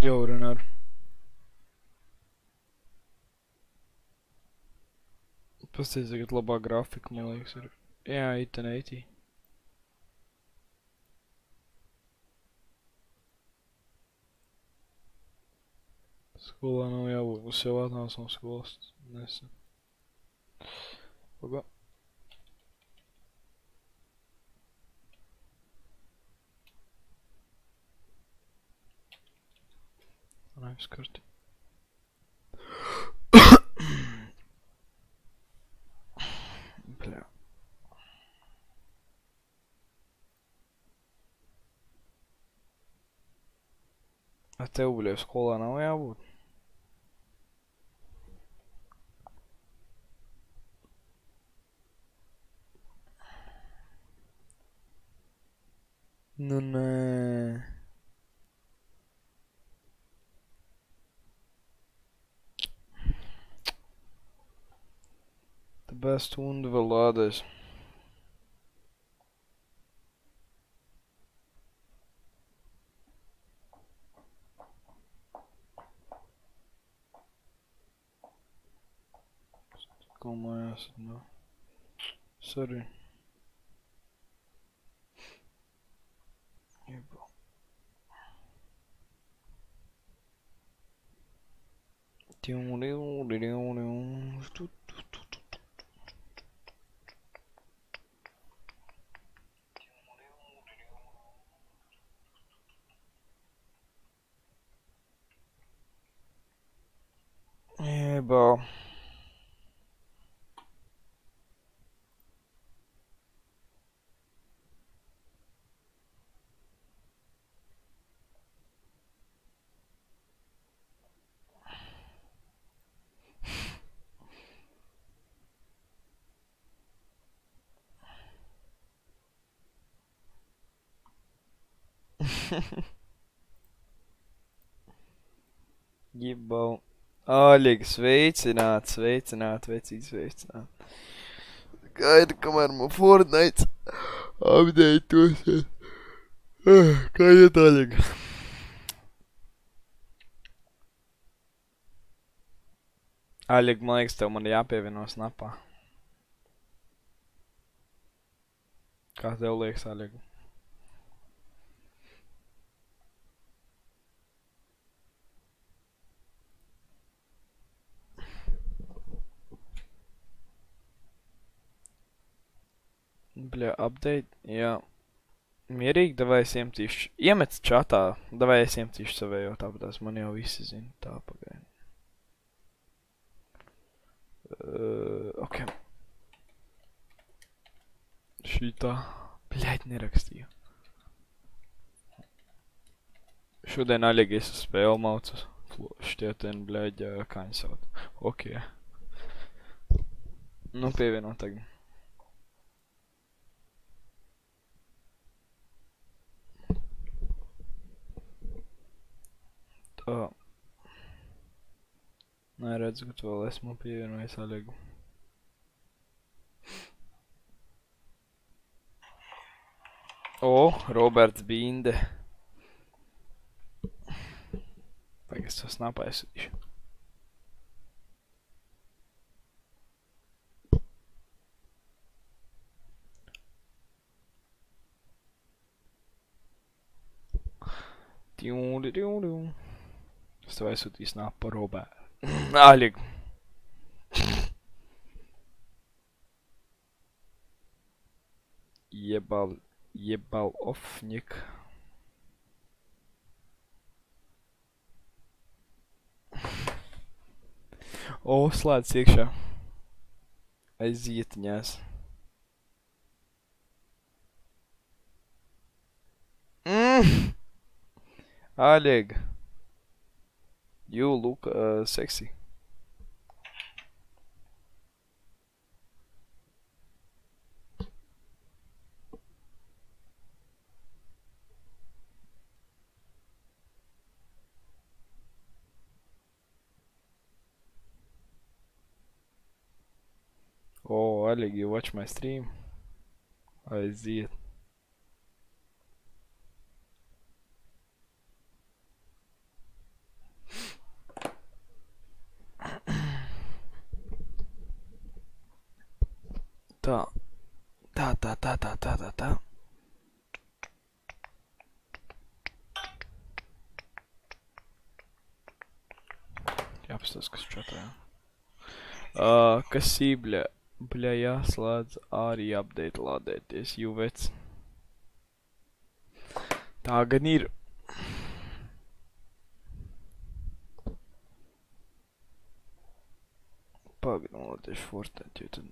Jau runāt. Pasties, tagad labā grafika, man liekas, ir. Jā, itin 80. Skolā nav jābūt, es jau atnācu no skolas nesen. Pagā. Nāks karti. Bļā. A tev, bļā, skolā nav jābūt? Nu, nē. Tāpēc stundu vēl lādēs. Ko mājās, nu. Sorry. Jebā. Jebā. Jebau. Āļīgi, sveicināt, vecīt, sveicināt. Gaida, kamēr man Fortnite updatosies. Kā iet, Āļīgi? Āļīgi, man liekas, tev man jāpievieno snapā. Kā tev liekas, Āļīgi? Bļā, update, jā. Mierīgi, davai es iemetīšu. Iemets čatā, davai es iemetīšu savējo, tāpēc man jau visi zina. Tā, pagaidi. Ok. Šitā. Bļaļ, nerakstīju. Šodien Aļīgi es spēli maucas. Šķietien, bļaļ, kā viņi sauc. Ok. Nu, pievienot tagad. Tā. Nē, redzu, ka tu vēl esmu pievienojis Aļegu. O, Roberts Binde. Pagaid, es to snapā aizsūtīšu. Es tev aizsūtīju snapu par Robertu. Aļegu. Jebal ofņik. O, slēdz iekšā. Aizietiņās. Aļeg. You look sexy. Oh, Aļeg, you watch my stream? Aiziet. Tā. Tā. Jāpastāst, kas čatā, jā. Kas bļa, jāslēdz arī update lādēties, jūvec. Tā gan ir. Pagaidām, Fortnite, jo tad...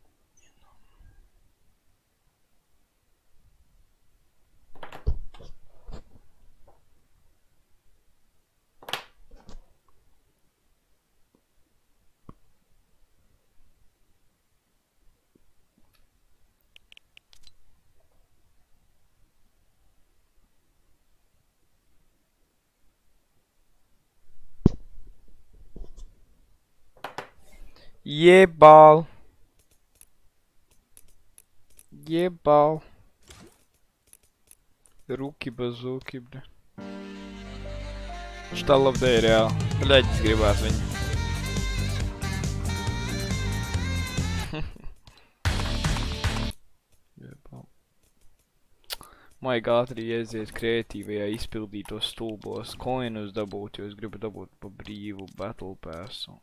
Jebal. Ruki bazuki, bļa. Šitā labdēja reāli. Bļaģis gribās viņu. Jebal. Maigi ātri ieziet kreatīvajā izpildītos stulbos coinus dabūt, jo es gribu dabūt pa brīvu battle passu.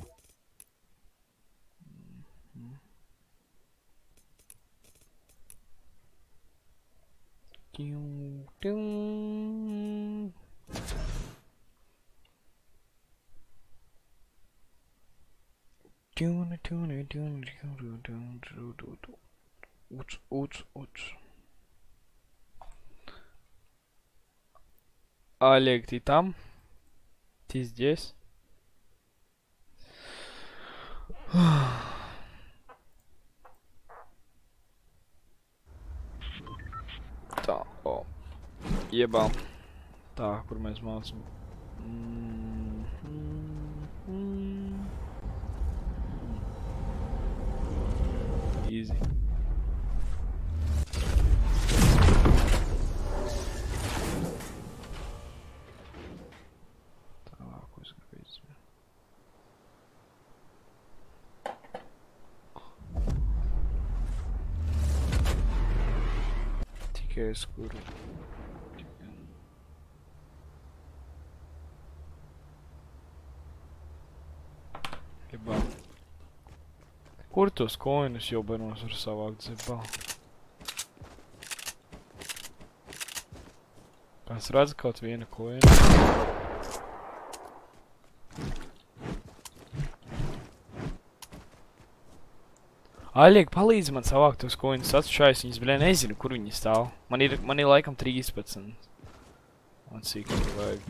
Уц. Олег, ты там? Ты здесь? Tā, Jebal. Tā, kur mēs mācam. Easy. Tā, ko es gribu izdarīt. Tikai es kuru. Jebal. Kur tos coinus jau benos var savākt, jebal? Kāds redz kaut viena coina? Aļiek, palīdzi man savākt tos coinus, atšķais viņas, bļē, nezinu, kur viņi stāv. Man ir laikam 13. Man cik vajag.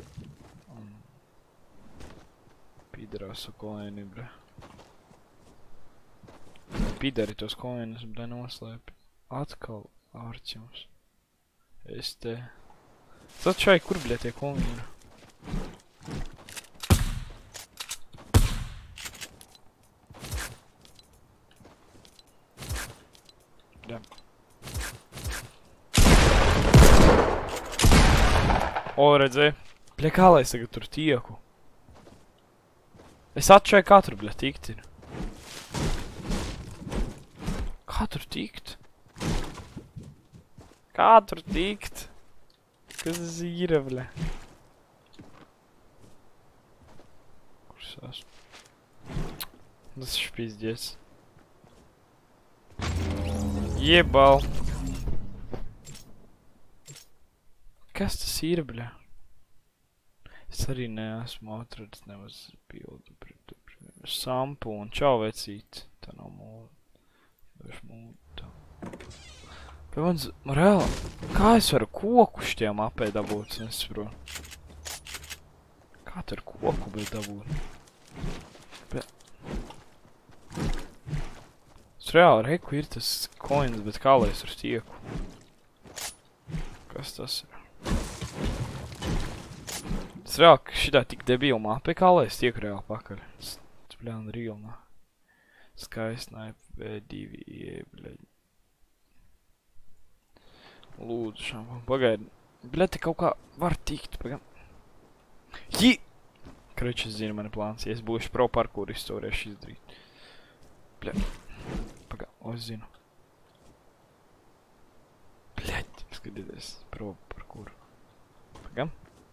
Pīderāsu coini, bļē. Pīderi tos coinus, bļē, noslēpi. Atkal ārķums. Es te... Atšķai, kur, bļē, tie coini ir? O, redzēji. Bļa, kā lai es tagad tur tieku? Es atšķēju katru, bļa, tikt ir. Kā tur tikt? Kā tur tikt? Kas zīra, bļa? Kurš esmu? Tas špizdies. Jebal. Kas tas ir, bļa? Es arī neesmu atradis nemaz bildu pret sampu un čau vecīt. Tā nav mūda. Došu mūda. Bet man reāli, kā es varu koku šitiem apē dabūt, es nesaprotu. Kā tu ar koku bija dabūt? Bet... Es reāli reku ir tas coins, bet kā lai es ar tieku? Kas tas ir? Es reāli, ka šitā tik debila mape, kā lai es tieku reāli pakaļ. Tas bļāna rīlnā. Skaistnāja V2, bļaļ. Lūdzu šām, pagaidi. Bļaļ, te kaut kā var tikt, pagaidi. Krač, es zinu mani plāns, ja es būšu pro parkour izturēšu izdarīt. Bļaļ. Pagaidi, o, es zinu. Skatieties, proba par kuru. Pagam.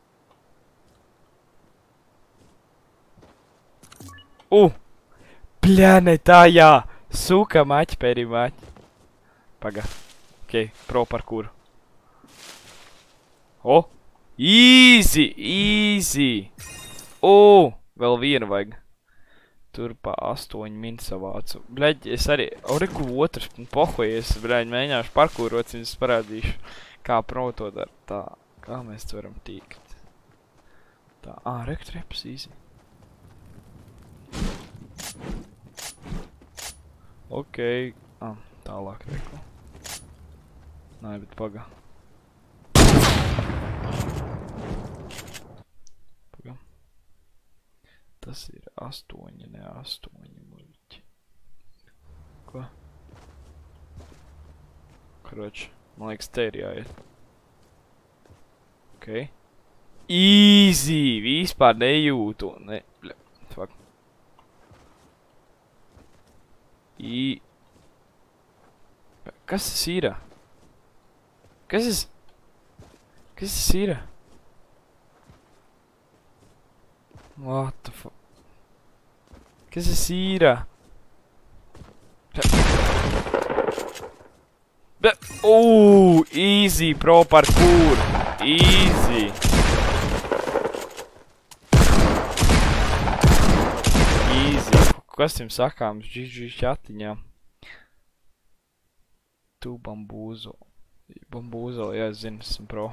Bļā, ne tā, jā! Suka maķi, pēdī maķi. Paga. Ok, proba par kuru. Easy, easy! Vēl vienu vajag. Tur pa 8 min savācu. Bļaļ, es arī... Reku otrs, pohojies, bļaļ, mēģināšu parkūrot, viņus parādīšu, kā pro to dar. Tā, kā mēs tu varam tīkt. Tā, reku treps, easy. Ok, tālāk reku. Nē, bet paga. Tas ir 8, ne 8 muļķi. Ko? Kroč, man liekas, te ir jāiet. Ok. Easy! Vispār nejūtu. Ne, bļa, fuck. Kas tas ir? Kas tas ir? What the fuck? Kas tas ir? Easy, pro parkour. Easy. Easy. Kas jums sakāms? GG čatiņā. Tu bambūzo. Bambūzo, jā, es zinu, esmu pro.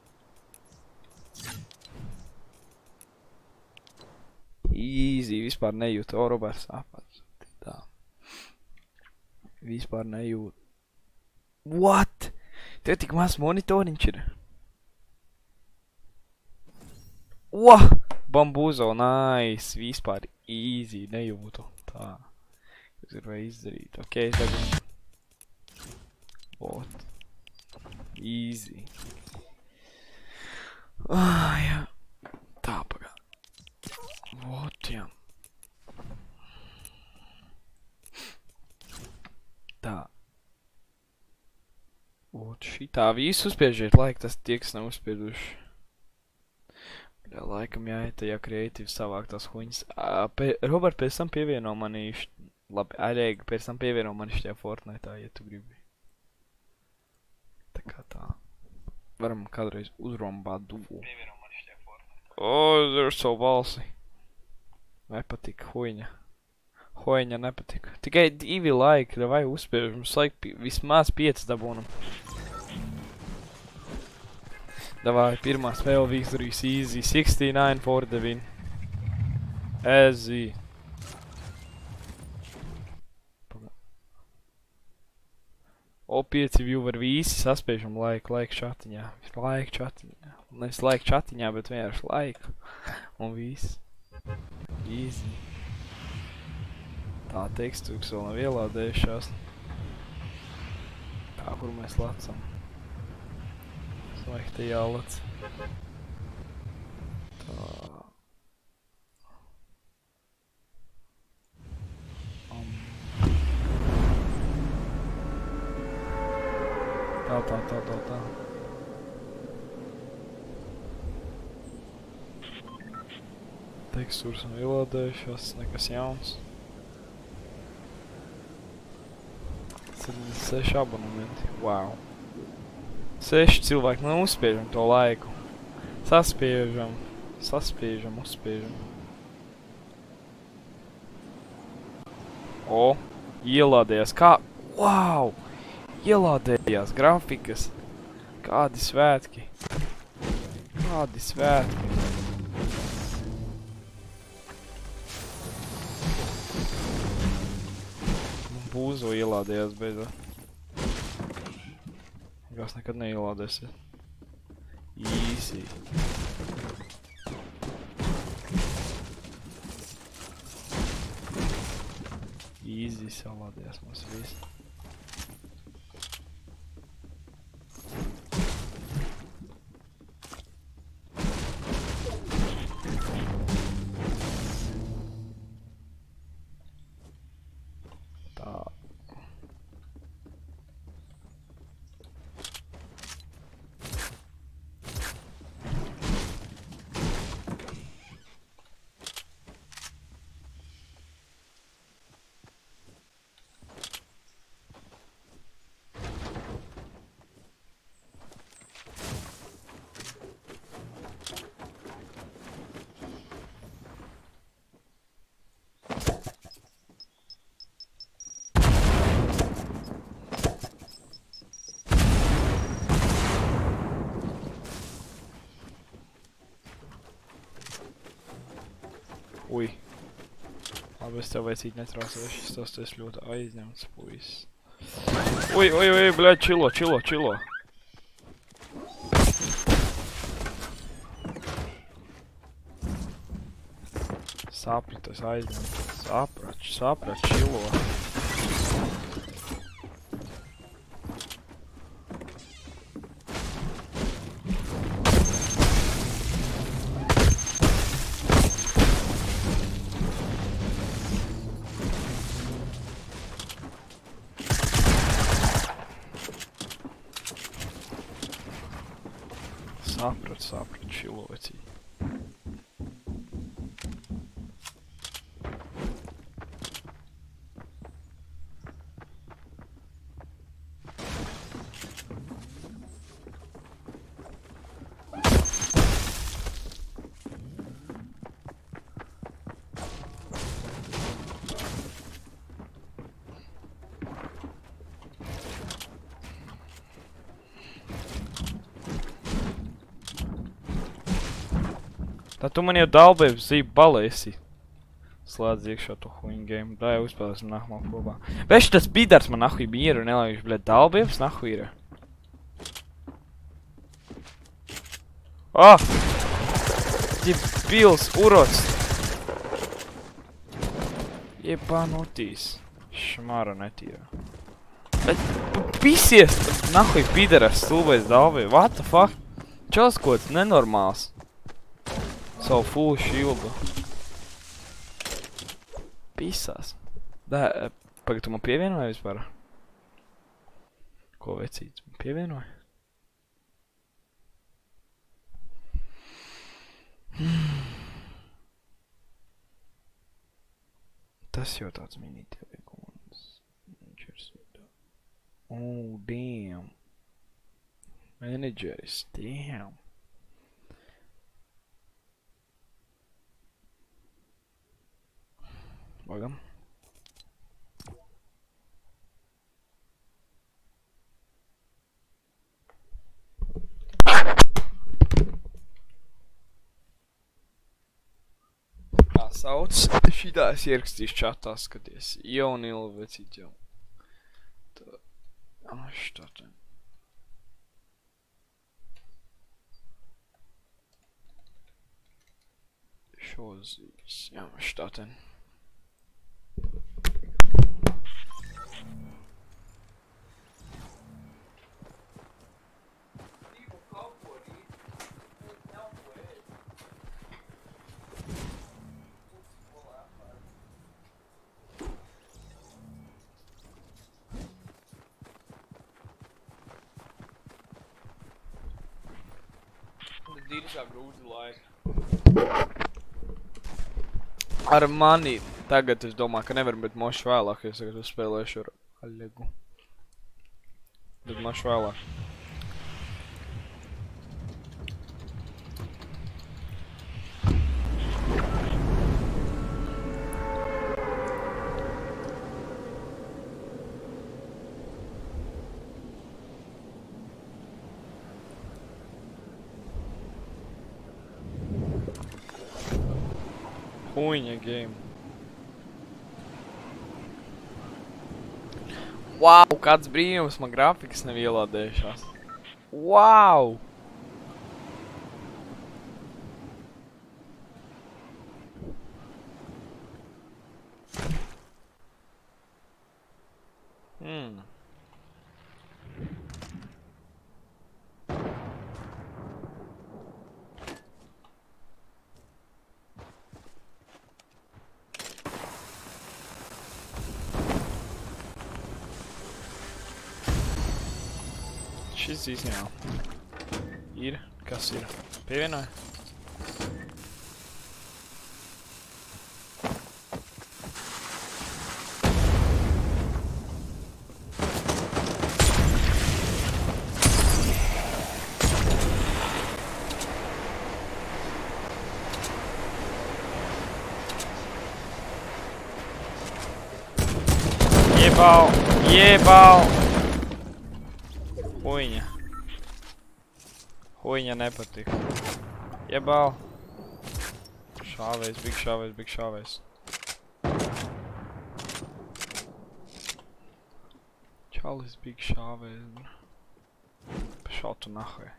Easy, vispār nejūtu. Roberts apats. Tā. Vispār nejūtu. What? Tev tik maz monitoriņš ir. Bambūzo, nice. Vispār easy, nejūtu. Tā. Kas ir vai izdarīt? Ok, tagad. What? Easy. Jā. Tā, pagā. What, jā. Tā. What, šitā visu uzspiežiet laiku, tas tie, kas nav uzspieduši. Jā, laikam jāiet tajā kreatīvi savāk tās huņas. Robert, pēc tam pievieno mani, labi, Arēga, pēc tam pievieno mani šajā Fortnite'ā, ja tu gribi. Tā kā tā. Varam kādreiz uzrombāt duo. Pievieno mani šajā Fortnite'ā. Tur savu balsi. Nepatika huņa. Huņa nepatika. Tikai 2 laiki, vai uzspiežam, vismaz 5 dabūnam. Davai, pirmā spēle victories easy. 69 for the win. Easy. O5 viewer visi saspiežam laiku čatiņā. Laiku čatiņā. Nevis laiku čatiņā, bet vienkārši laiku. Un viss. Easy. Tā tekstūks vēl nav ielādējušās. Tā, kur mēs lacam. Es domāju, ka te jālac. Tā. Tā. Tekstūras nav ielādējušās, nekas jauns. 76 abonementi. Wow. 6 cilvēki, nu uzspiežam to laiku. Saspiežam, uzspiežam. Ielādējās, kā? Wow! Ielādējās grafikas. Kādi svētki. Būzo ielādējās beidzot. Gās nekad neielādēsies. Easy. Easy salādējās mums visi. Ui. Labi, es tev vajadzīgi netraucēju, šis tos tu esi ļoti aizņemts, puisis. Ui, bļaļ, čilo. Sapri, tas aizņemts. Saprač, čilo. Saprat, čilo vecī. Tā tu man jau dalbēju zību balēsi. Slēdz iekšā to huņu game. Da jau uzspēlēsim nākamā kopā. Veš, tas pidars man nahuj mieru nelaiž, bļēt, dalbējas nahuj ir. Jebils, urots. Jebanutīs. Šmara netīra. Bet, pisies, nahuj pidaras stulbais dalbēju. What the fuck? Čels kods nenormāls. Savu full shieldu. Pisās. Pagad, tu man pievienoji vispār? Ko vecīts? Man pievienoji? Tas jau tāds mini-telegons. Oh, damn. Managers, damn. Bagam. Kā sauc? Šitā es ierakstīšu čatā, skaties. Jaunila vecīt jau. Tā. Štāten. Šozīs. Jā, štāten. Dīrišā grūti laika. Ar mani tagad es domāju, ka nevaram, bet mošu vēlāk, es tagad uzspēlēšu ar Alegu. Bet mošu vēlāk. Huņa game. Wow, kāds brīnums, man grafikas nav ielādējušās. Wow! Šis īstenībā ir, kas ir? Pievienoja? Jebau! Huņa nepatika. Jebau! Šāvējs, big šāvējs, big šāvējs. Čalis, big šāvējs. Pešau tu nahoj.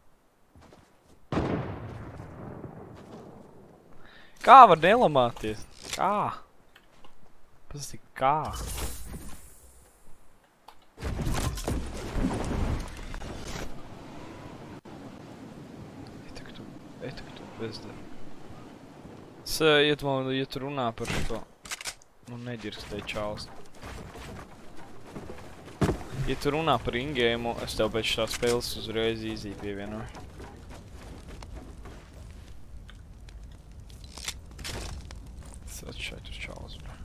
Kā var nelamāties? Kā? Pasaki, kā? Etak tu bezdara. Ja tu runā par šo... Nu, neģirkstēji čāls. Ja tu runā par ingēmu, es tev pēc šā spēles uzreiz easy pievienoju. Tas šeit ir čāls, bro.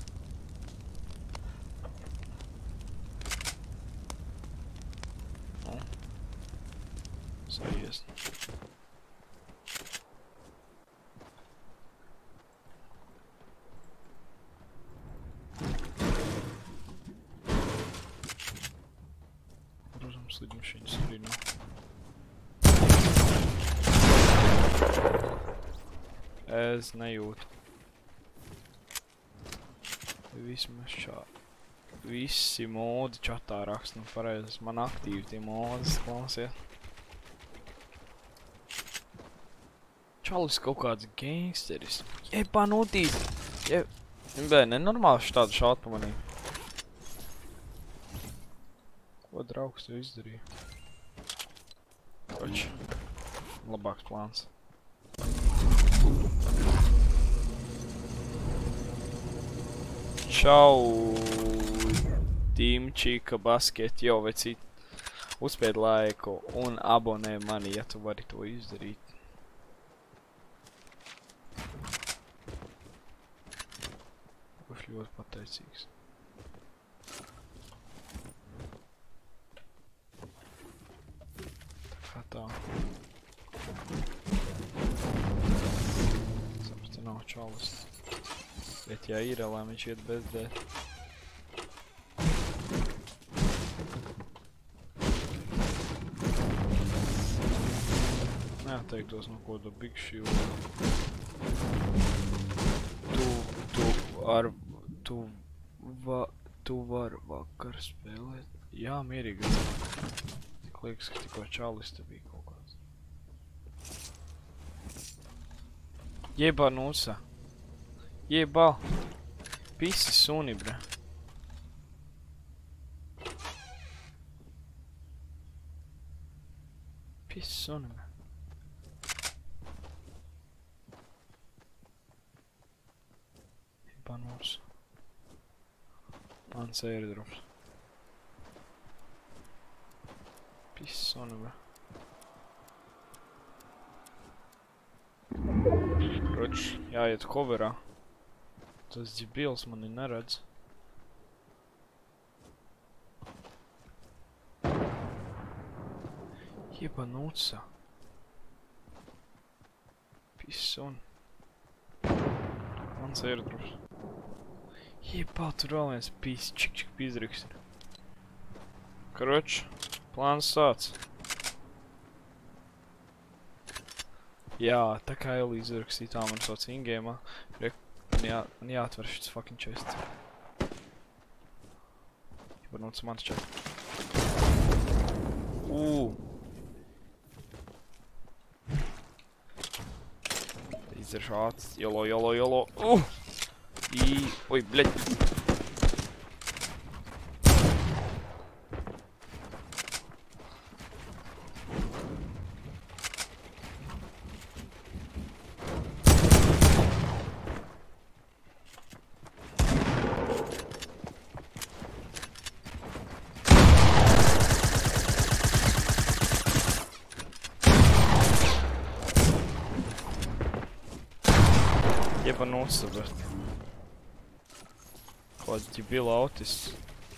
Nu. Sajies. Slidmašīnas arī nav. Es nejūtu. Vismaz visi modi čatā raksta, nu pareizi, man aktīvi tie modas klausies. Čalis kaut kāds gangsteris. Jebā notīt! Bē, nenormāli šādu šādu pamanīju. Ko draugs tev izdarīja? Koč. Labāks plāns. Čau! Timčika basket, jau vecīt. Uzspied laiku un abonē mani, ja tu vari to izdarīt. Būšu ļoti pateicīgs. Tā. Saprati, nav čalis. Bet ja ir, lai viņš iet bez dēļ. Neatteiktos no koda big shield. Tu var vakar spēlēt. Jā, mierīgi. Liekas, ka tikko čalis te bija kaut kāds. Jebā nusa. Jebā. Pisi suni, bre. Pisi suni, bre. Jebā nusa. Mans airdrops. Pissonu, bro. Kroč, jāiet coverā. Tas ģibils mani neredz. Jebanūca. Pissonu. Mans airdrops. Jebā, tur vēl viens čik pizriks ir. Kroč. Plāns sāc. Jā, tā kā Elīze rakstīja, tā man sauc ingēmā. Man jāatver šis fucking chests. Varbūt mans čest. Izder šāds. Jolo. Oi, bļeļ. Jebanūsa, bet... Kāds ģibila autists.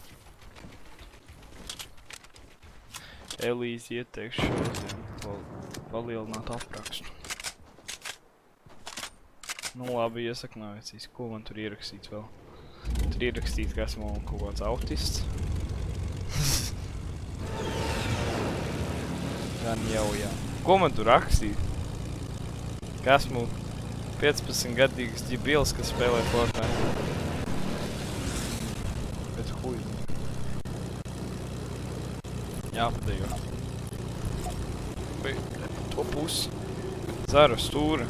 Elīze ieteikšu palielināt aprakstu. Nu labi, iesaknāvēcīs. Ko man tur ierakstīts vēl? Tur ierakstīts, ka esmu kaut kāds autists. Gan jau, jā. Ko man tur rakstīt? Ka esmu 15-gadīgs ģibils, kas spēlē Fortnite. Bet huj. Jāpadējo. Vai to pusi. Dzeru stūri.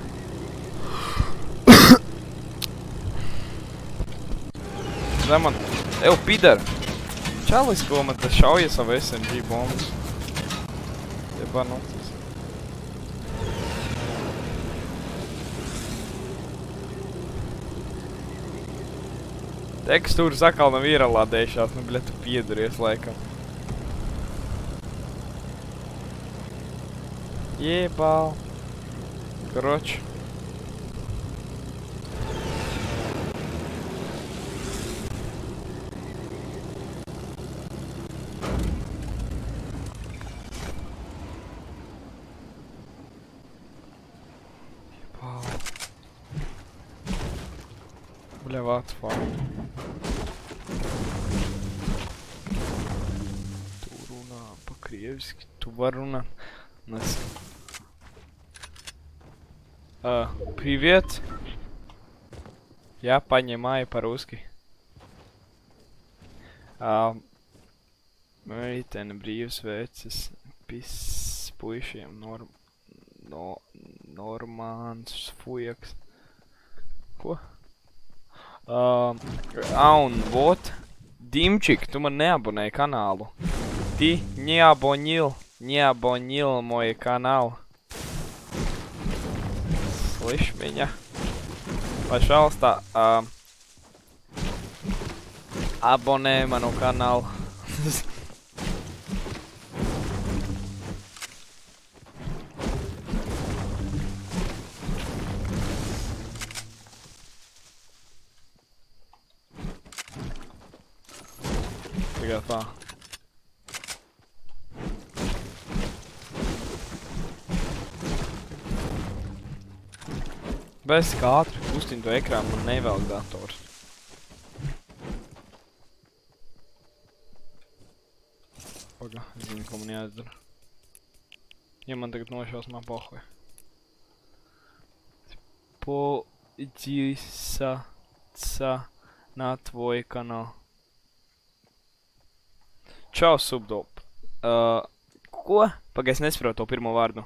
Zeman. Ew, pider! Čalis, ko man tas šauja savu SMG bombas. Jebanotis. Tekstūras atkal nav ieralādējušās, nu, bļet, tu piedaries, laikam. Jebal. Kroč. Jebal. Bļa, what fuck. Krieviski, tu var runāt. Привет. Я понимаю по-русски. Meitene brīvs vecis pis puišiem normāns fujaks. Ko? Un vot. Dimčik, tu man neabonēji kanālu. Ты не абонил мой канал. Слышь меня? Пожалуйста, абоней ману канал. Tagad tā. Bez kā ātri kustinu to ekrānu, man nevēl dators. Paga, es zinu, ko man jāizdara. Ja man tagad nošaus, man pohuj. Подписаться на твой канал. Čau, subdop. Ko? Paga, es nesaprotu to pirmo vārdu.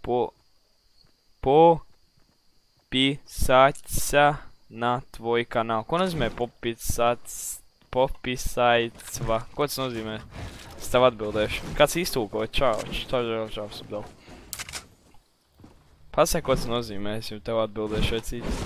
Подписаться на твой канал. Ko nozīmē подписаться? Ko tas nozīmē? Es tev atbildēšu. Kāds iztulko? Čau, čau, subdop. Pasaka, ko tas nozīmē, es jau tev atbildēšu vai cits.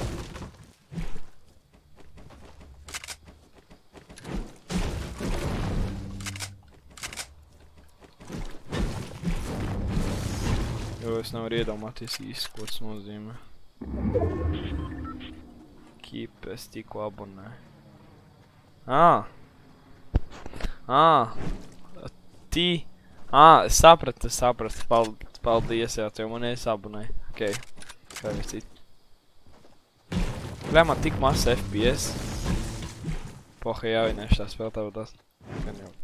Jo es nevaru iedomāties īsti, ko tas nozīmē. Keep, es tikko abonēju. Es sapratu. Paldies, jā, tev man abonēju. Okei, kā jau citi. Vai man tik maz FPS? Poha jāvinēšu tā spēlē tev tās. Gan jau.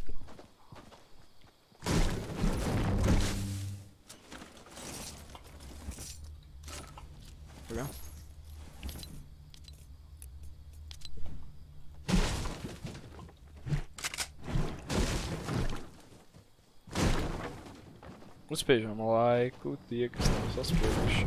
Pagā. Uzspiežam laiku tie, kas nav saspieduši.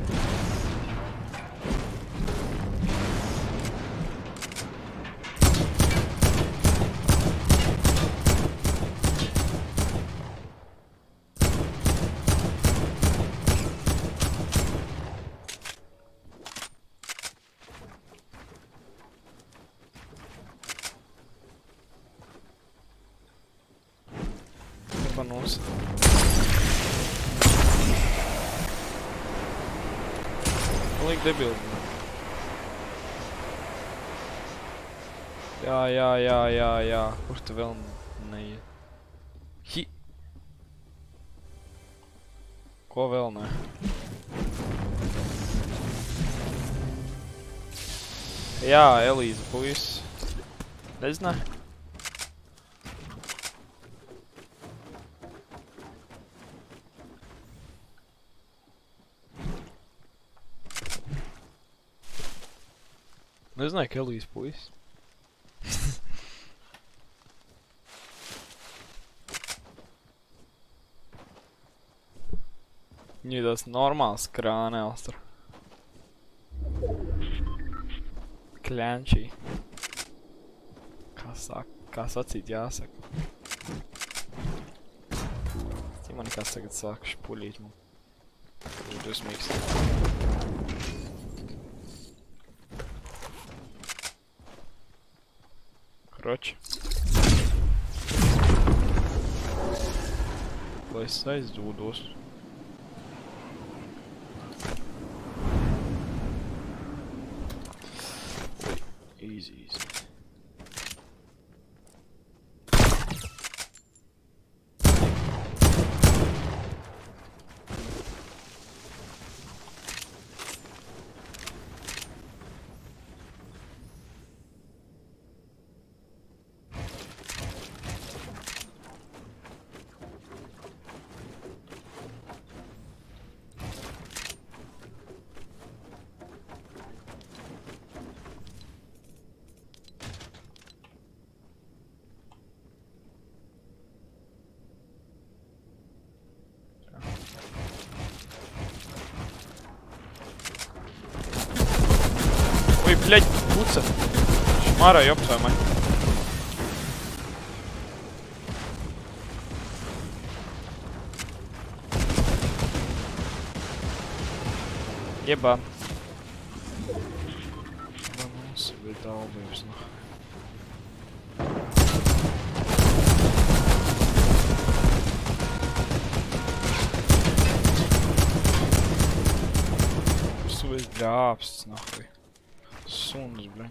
Panos. Liek debili. Jā. Kur tu vēl neiet? Ko vēl ne? Jā, Elīza puisis. Nezināju? Nezināju, ka Elijas puisis. Viņai tās normāls krānēls tur. Kļančī. Kā sacīt jāsaka. Man kāds tagad sāk špuļīt man. Ir dusmīgs. Kroči. Lai es aizdūdos. Easy. Ой, блядь, куца. Шмара, ёб твою мать. Ебан. Ебанулся, блядь, долбаешься нахуй. Сука, бля, апс, нахуй. Сундус, блядь.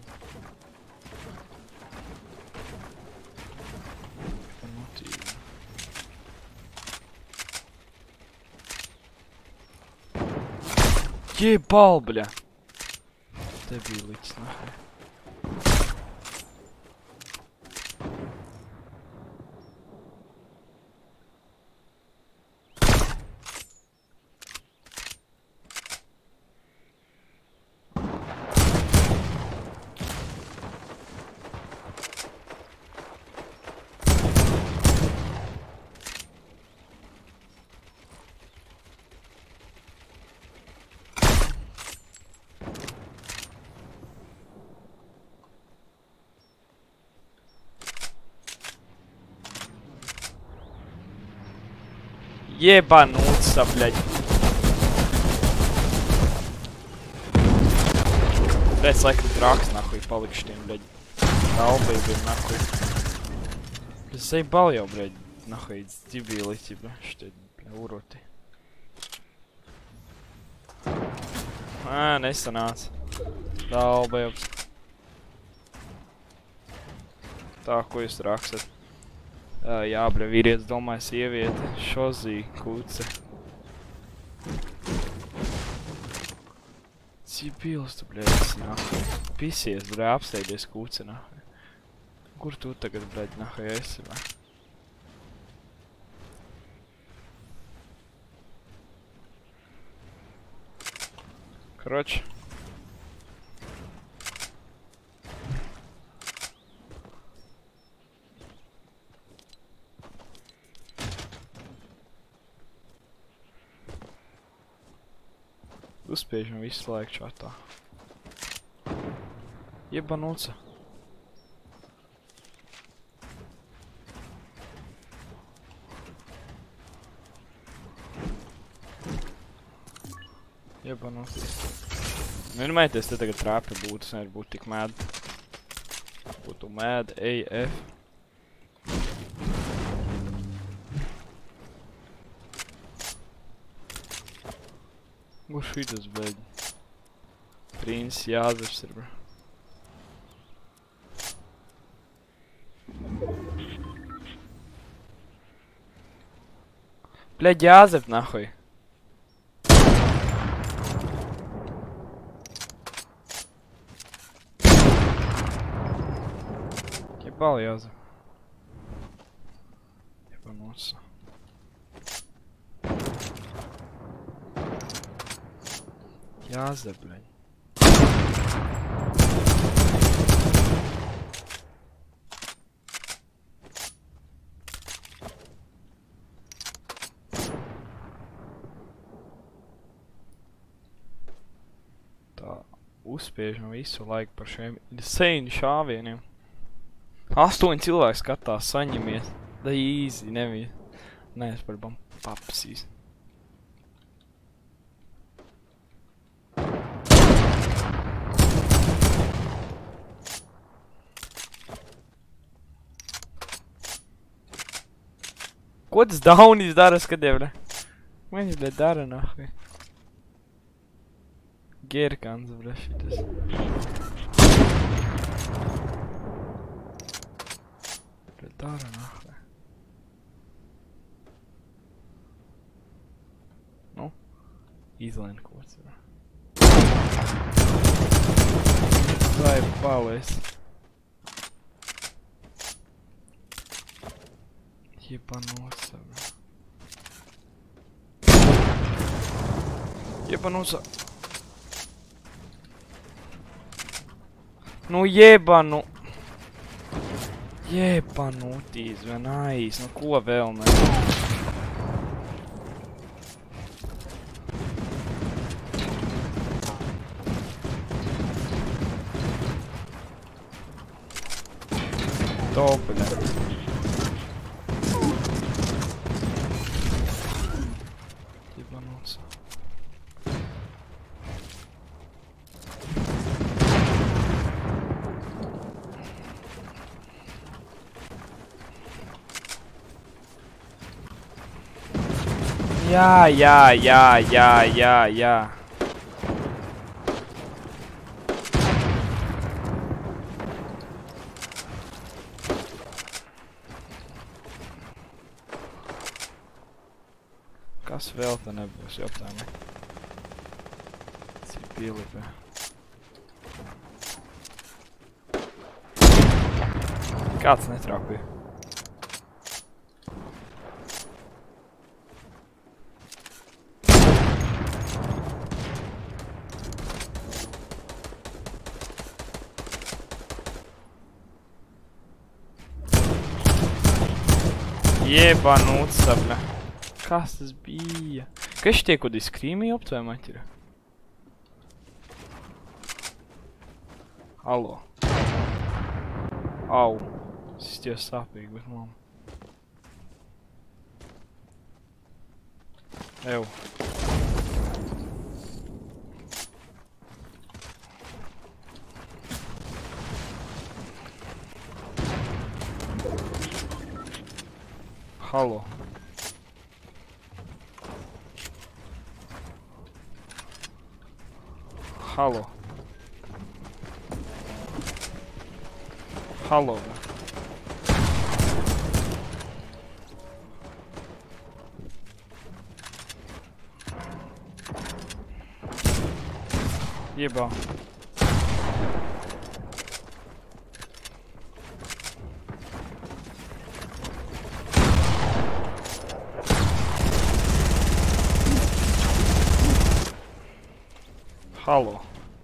Ебал, бля. Добилась, нахуй. Ебануться, блядь. Блядь, laikam traks, nahуй, palikšķiem, блядь. Dalbībiem, nahуй. Заебал jau, блядь, nahуй, дебилы, типа, что, бля, уроты. Nesanāca. Dalbības. Tā, ko jūs rakstat? Jā, bļa, vīrietis domāja sieviete, šozī, kūce. Cibils tu, bļa, esi, nahai. Pisies, bļa, apsteidies, kūce, nahai. Kur tu tagad, bļa, nahai esi, vai? Короче. Uzspiežam visu laiku čatā. Iebanūca. Iebanūties. Vienmēties te tagad trāpi būtu, es nevar būt tik mēd. Būtu mēd, AF. Kur šitas, bēģi? Princis Jāzeps ir, bro. Bļaļ, Jāzep, nahuj. Jebal, Jāzep. Jebanuться. Jāzep, bļaļ. Tā uzspiežam visu laiku par šiem insane šāvieniem. 8 cilvēki skatās, saņemies. Da easy, nevien. Nē, es par papsīs. Ko tas Daunis dara, skatiem, ne? Viņš, bļa, dara, nahuj. Gerkans, bļa, šitas. Bļa, dara, nahuj. Nu, izlēn kods, bļa. Vai palies. Ебанулся, бля. Ебанулся. Nu jebanu. Jebanutīs, vienais. Nu ko vēl ne? To, bļa. Jā. Kas vēl te nebūs, jautājumi? Cik pielipē. Kāds netrāpīja? Jebanūts, bļa. Kas tas bija? Kas šitie kodi skrīmī opt vai maķira? Halo. Au. Tas ir sāpīgi, bet mamma. Ew. Halo. Halo. Halo. Jebā. Halo.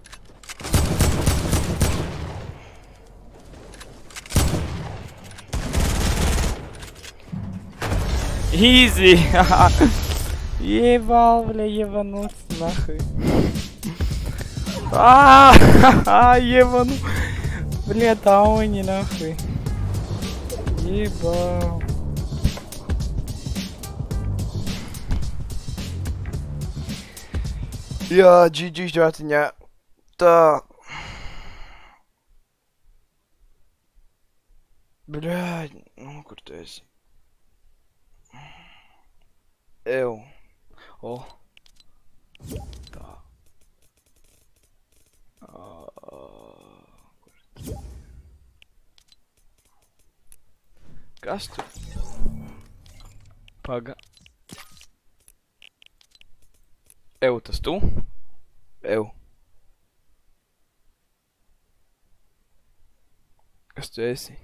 Easy! Ебал, бля, ебануться нахуй. Ебану. Бля, Дауни нахуй. Ебал. Jā, GG žātiņā. Tā. Bļāģ, nu kur tu esi? Ew. O. Tā. Kas tu? Paga. Ew, tas tu? Ew. Kas tu esi?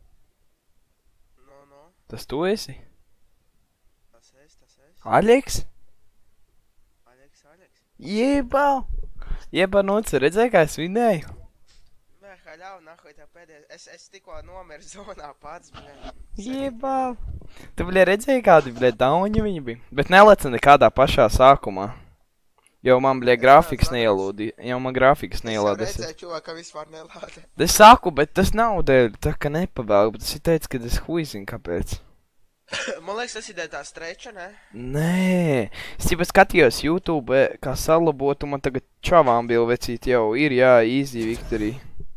No. Tas tu esi? Tas es. Aļeks? Aļeks. Jebā! Jebanuts, redzēji, kā es vinēju? Bē, haļau, nahuj, tā pēdējais. Es tikko nomiru zonā pats, bļē. Jebā! Tu, bļē, redzēji, kādi, bļē, dauņi viņi bija? Bet nelece nekādā pašā sākumā. Jau man, bļē, grafikas neielūdīja. Jau man grafikas neielādēs. Es jau redzēju, čovā, ka vispār nelādē. Es saku, bet tas nav dēļ, tā ka nepavēl, bet es teicu, ka es huizinu, kāpēc. Man liekas, tas ir tā streča, ne? Nē, es tikai skatījos YouTube, kā salabot, un man tagad čavām bija vecīt jau ir, jā, easy victory.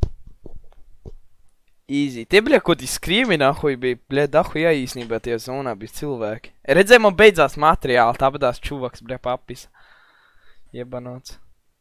Easy. Tie, bļē, ko tī skriemi nahuj bija, bļē, dahuj, jā, īsnībā tie zonā bija cilvēki. Redzēju, man beidzās materiāli, tāpēc čuvaks, bļē, papis. Jebanots.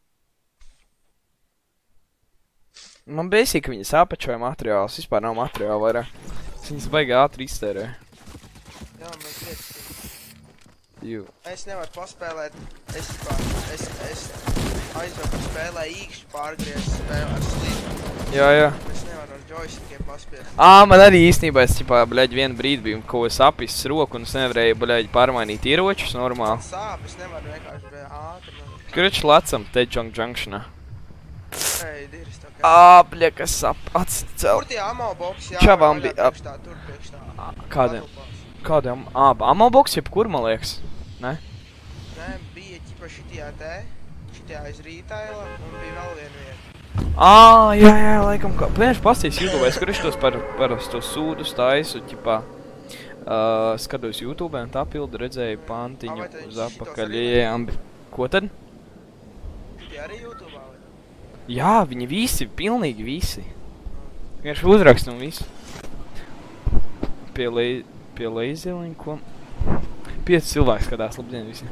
Man bēsīja, ka viņi sāpačoja materiālus, vispār nav materiāli vairāk. Viņas baigi ātri iztērē. Jā, man liekas. Jū. Es nevaru paspēlēt, es aizvāku spēlēju īkšķi pārgriezes spēlē ar slīdu. Jā. Es nevaru ar joystickiem paspēt. Man arī īstenībā es, ķipā, bļeģi, vienu brīdi biju, ko es apisis roku un es nevarēju, bļeģi, pārmainīt ieročus normāli. Sāp, es nevaru vienkārši, bļē, ātri. Kruč lacam Tejong Junctionā. Ei, diris tā kā. Bļē, kas sap, atcel. Kur tie ammo boksi Čavām jāvar bija, vaļā priekš tā, tur priekš tā. Kādiem? Kādiem? Ammo boks jebkur, man liekas. Ne? Nē, bija ķipa šitijā te, šitijā aiz rītaila, un bija vēl viena vieta. Jā, laikam, kā. Vienkārši pastīs YouTube, es kruč tos par tos sūdus taisu, ķipā. Skatos YouTube un tā pildu redzēju pantiņu uz apakaļ. Ko tad? Tie arī YouTube vai? Jā, viņi visi, pilnīgi visi. Vienkārši uzrakst un visu. Pie leizeliņa, ko? 5 cilvēki skatās, labdien visi.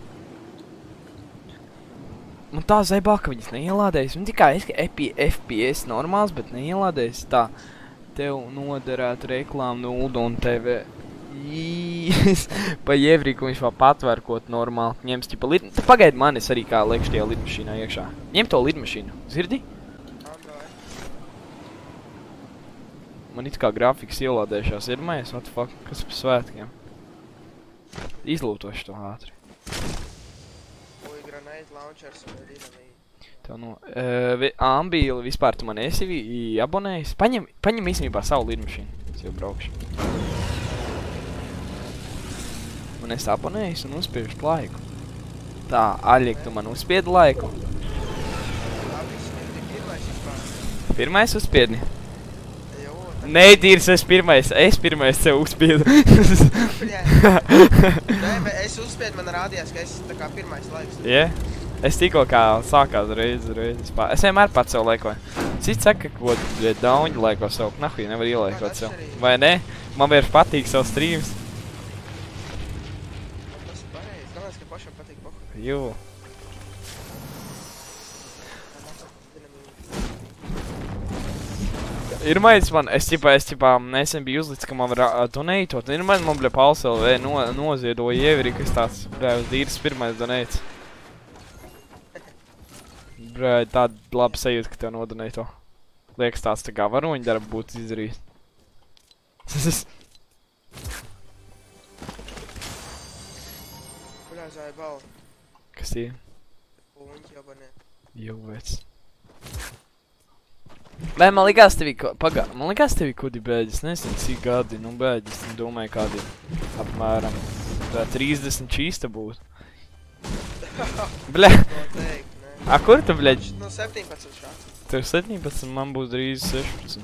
Man tā zaibā, ka viņas neielādējas. Man tikai FPS normāls, bet neielādējas. Tā, tev noderētu reklāmu no Uldon TV. Pa Jevriku viņš vēl patvērkot normāli. Ņems ķipa pagaidi mani, es arī kā liekšu tajā lidmašīnā iekšā. Ņem to lidmašīnu. Zirdi? Man it kā grafikas ielādējušās ir mēs, what the fuck, kas pa svētkiem. Izlūtoši to ātri. Uj, granate launchers un dinamīti. Tev no... Ambīli vispār tu man esi abonējis? Paņem īstenībā savu lidmašīnu. Es jau braukšu. Man esi abonējis un uzspiežu laiku. Tā, Aļik, tu man uzspiedi laiku. Pirmais uzspiedni? Nē, tīrs, es pirmais sev uzspiedu. Nē, bet es uzspiedu, man rādījās, ka es tā kā pirmais laiks. Jā? Es tikko kā sākās reizi. Es vienmēr pats sev laikoju. Cits saka, ko dauņi laiko sev. Nahuj, nevar ielaikot sev. Vai ne? Man vienkārši patīk savu streams. Tas ir pareizi. Galvenais, ka pašam patīk pohu. Jū. Ir maids man, es ķipā nesen biju uzlicis, ka man var donētot. Ir man bļa Pauls LV noziedoja Ieveri, kas tāds, bļa, uz dīras pirmais donēts. Bļa, tāda laba sajūta, ka tev nodonēto. Liekas tāds tā kā varoņu darbu būtu izdarījis. Kuļā zāja balva? Kas tie? Puņķi abonē. Jū, vec. Vai man likās tevi, man likās tevi kudi bēģis, nezinu, cik gadi, nu bēģis, domāju kādi apmēram 30 čīsta būtu. Bļa. Noteikti, ne. Kur tu, bļaģi? No 17 šāds. Tev 17, man būs drīz 16.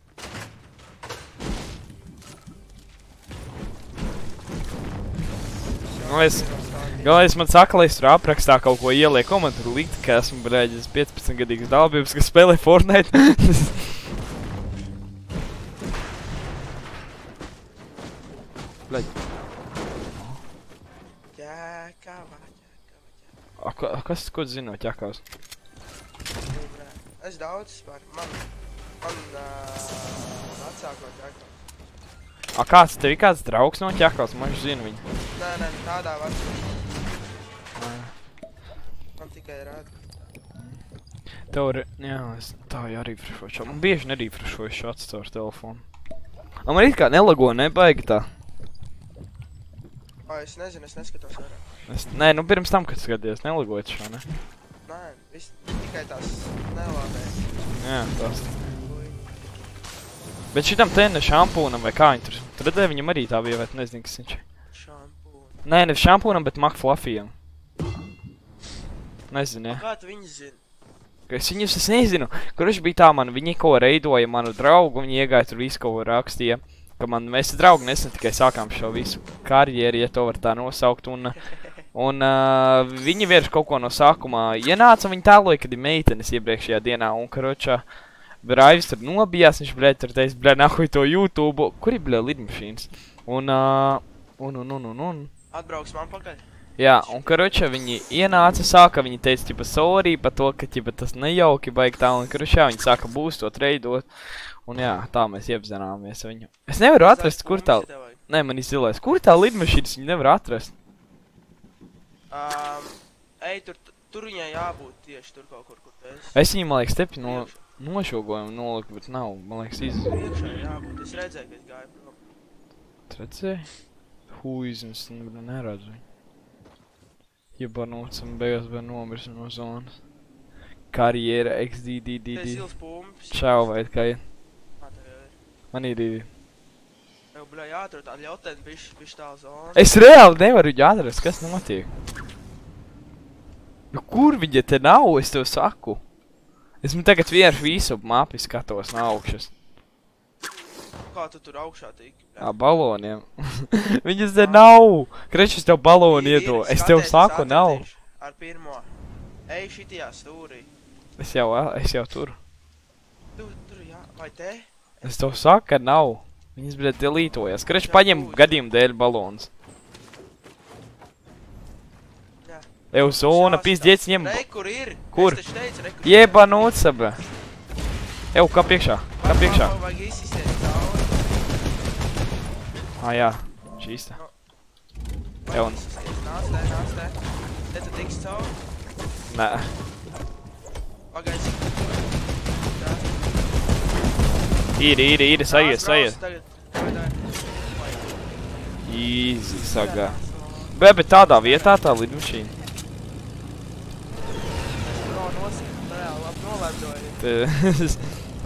Galvenais man saka, lai es tur aprakstā kaut ko ieliek, ko man tur likt, ka esmu, bļaģis, 15-gadīgs dalībības, kas spēlē Fortnite. Bļaģi. Ķēkava. Kas, ko tu zini no ķekavas? Es daudz spār. Man vecāko ķekavas. Kāds, tev ir kāds draugs no ķekavas? Man viņš zina viņu. Nē, tādā vecākā. Man tikai rāda. Tev jā, es tā jārīfrešošu. Man bieži nerīfrešoju šāds caur telefonu. Man it kā nelago, nebaigi tā. Es nezinu, es neskatos vairāk. Nē, nu pirms tam, kad skaties, nelagojot šo, ne? Nē, tikai tās nelādēja. Jā, tās. Bet šitam te ne šampūnam vai kā viņi tur. Tur redzēja viņam arī tā bija, vai tu nezini, kas viņš. Šampūna. Nē, ne šampūnam, bet McFluffijam. Nezinu, ja. Kā tu viņus zini? Es viņus nezinu. Kurš bija tā man, viņi ko reidoja manu draugu, viņi iegāja tur visu, ko rakstīja. Ka man, mēs draugi nesen tikai sākām šo visu karjeru, ja to var tā nosaukt, un viņi vienkārši kaut ko no sākumā ienāca, viņi tēloja, kad ir meitenes iepriekšējā dienā, un karočā Raivis tur nobijās, viņš, bļē, tur teica, bļē, nahuj to YouTube, kur ir, bļē, lidmašīnas, un. Atbrauks man pakaļ? Jā, un karočā viņi ienāca, sāka, viņi teica, ķipa, sorry par to, ka, ķipa, tas nejauki baigi tā, un karočā viņi sāka boostot, reidot. Un jā, tā mēs iepazināmies viņu. Es nevaru atrast, kur tā... Nē, man ir zilais. Kur tā lidmašīnas viņu nevar atrast? Ej, tur viņai jābūt tieši tur kaut kur tu esi. Es viņu, man liekas, tepi nošogojumu noliku, bet nav, man liekas, Priekšā jābūt. Es redzēju, ka es gāju prom. Tu redzēji? Huizms, neredzu viņu. Jebanots un beigās vēl nomirs no zonas. Karjera XDDDD. Te zils pumpis. Čau, vai kā ir? Man ir. Tev, bļā, jāatrod tā ļautēn bišķi tā zona. Es reāli nevaru viņu atrast, kas notiek? Nu, kur viņa te nav, es tev saku? Esmu tagad vienkārši visu mapi skatos no augšas. Kā tu tur augšā tiki? Baloniem. Viņas te nav. Kreč, es tev baloni iedo. Es tev saku, nav. Ar pirmo. Ej, šitajā stūrī. Es jau tur. Tur, jā. Vai te? Es tev saku, ka nav. Viņas, bļēt, delītojas. Kreč, paņem gadījumu dēļ balons. Ev zona, pizdiec, ņem. Rei, kur ir? Kur? Es taču teicu, rei, kur ir. Jebanūca, bļā. Ev, kā priekšā? Kā priekšā? Vajag izsisties cauri. Jā. Šīs tā. Vajag izsisties. Nāc te. Te tu tiks cauri? Nē. Pagaidzi. Ir, sajies. Tagad. Easy, sagā. Bet tādā vietā tā lidmašīna. Labi nolardoji.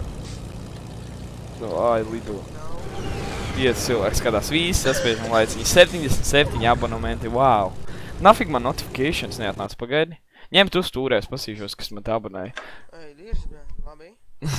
Ai, lido. 5 cilvēks skatās, visi saspiežam laiciņi. 77 abonementi, wow. Nafig man notifications neatnāca, pagaidi. Ņem tu stūrēs, pasīšos, kas man tā abonēja. Ej, dīrs, bļā, labi.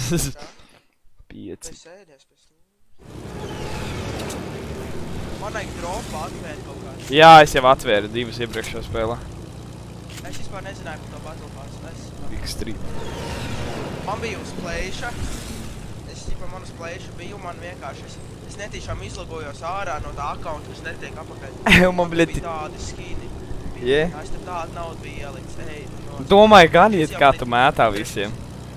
5. Es ēdies pēc tam. Man vajag dropu atvērt kaut kā. Jā, es jau atvēru 2 iepriekšā spēlē. Es vispār nezināju par to Battle Pass. X3. Man bija uz plēša. Es ķipa man uz plēša biju, man vienkārši es netīšām izlogojos ārā no tā accounta, kas netiek apakaļ. Man bļet... Bija tādi skini. Jē? Es tam tādu naudu bija ieliks. Ej, Domāju, gan iet kā tu mētā visiem.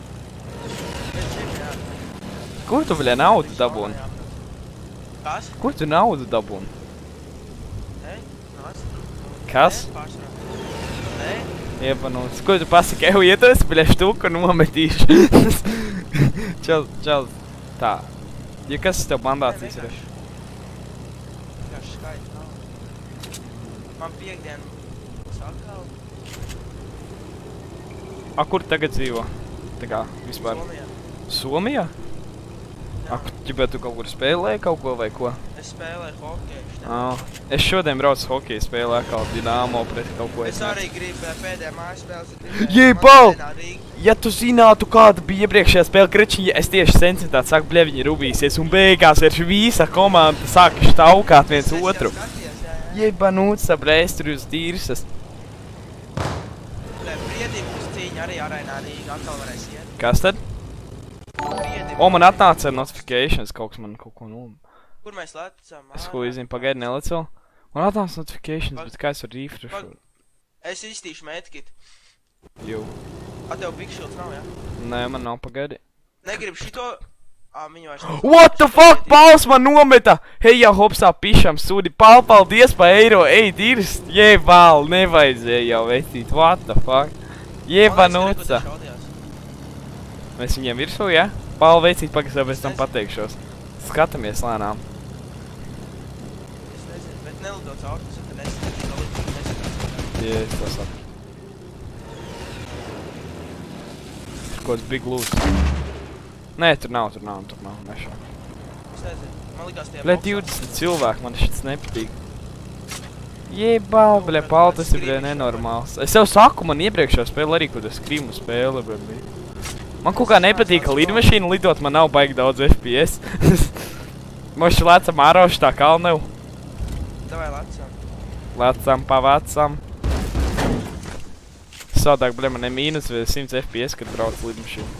Kur tu, bļa, naudu dabūni? Kas? Kur tu naudu dabūni? Ej, nāc. Kas? Nē. Iepanūts. Ko tu pasaki? Eju ietos, bļa, štuku nometīšu. Čal. Tā. Ja kas tev mandācijas ir? Vienkārši skaidrs nav. Man piekdien sakal. Kur tagad dzīvo? Tā kā, vispār. Somijā. Somijā? Ķibē tu kaut kur spēlēji kaut ko vai ko? Es spēlēju hokeju. Es šodien braucu hokeju spēlē kā Dinamo pret kaut ko. Es arī gribu pēdējā mājas spēles. Jē, Paul! Ja tu zinātu, kāda bija iepriekšējā spēle Krečiņa, es tieši sensitāti saku, bļē, viņi rubīsies un beigās visa komanda sāka štaukāt viens otru. Jebanūca, bļē, es tur uz dīrsas. Bļē, priedību uz cīņu arī arēnā Rīga atkal varēs iet. Kas tad? O, man atnāca notifications, kaut kas man kaut ko noma. Kur mēs lecam? Es ko izzinu, pagaidi nelecu. Man atnāca notifications, bet kā es varu refreshot? Es iztīšu medkit. Jū. A, tev big shields nav, jā? Nē, man nav, pagaidi. Negribu šito... Viņu vairs nav. What the fuck, Pauls man nometa! Hei, jau hopsā pišam sūdi. Paul, paldies pa eiro, ej, dirst! Jebal, nevajadzēja jau vetīt, what the fuck? Jebanūca! Mēs viņiem virsū, jā? Paul, veicīt, pakas jau pēc tam pateikšos. Skatamies lēnām. Es nezinu, bet nelido caur, tas ir, ka nesinu. Jā, es to saku. Tur kaut big loose. Nē, tur nav, nešā. Es nezinu, man likās tie Bļē, 20 cilvēki, man šits nepatīk. Jebal, bļa, Paul, tas ir, bļa, nenormāls. Es jau saku, man iepriekšā spēle arī, kad es skrimu spēle, bļa. Man kaut kā nepatīk, ka lidmašīna lidot, man nav baigi daudz FPS. Moši lecam ārā uz tā kalnevu. Davai lecam. Lecam pa vecam. Sādāk, bļa, man ir mīnus 100 FPS, kad brauc lidmašīna.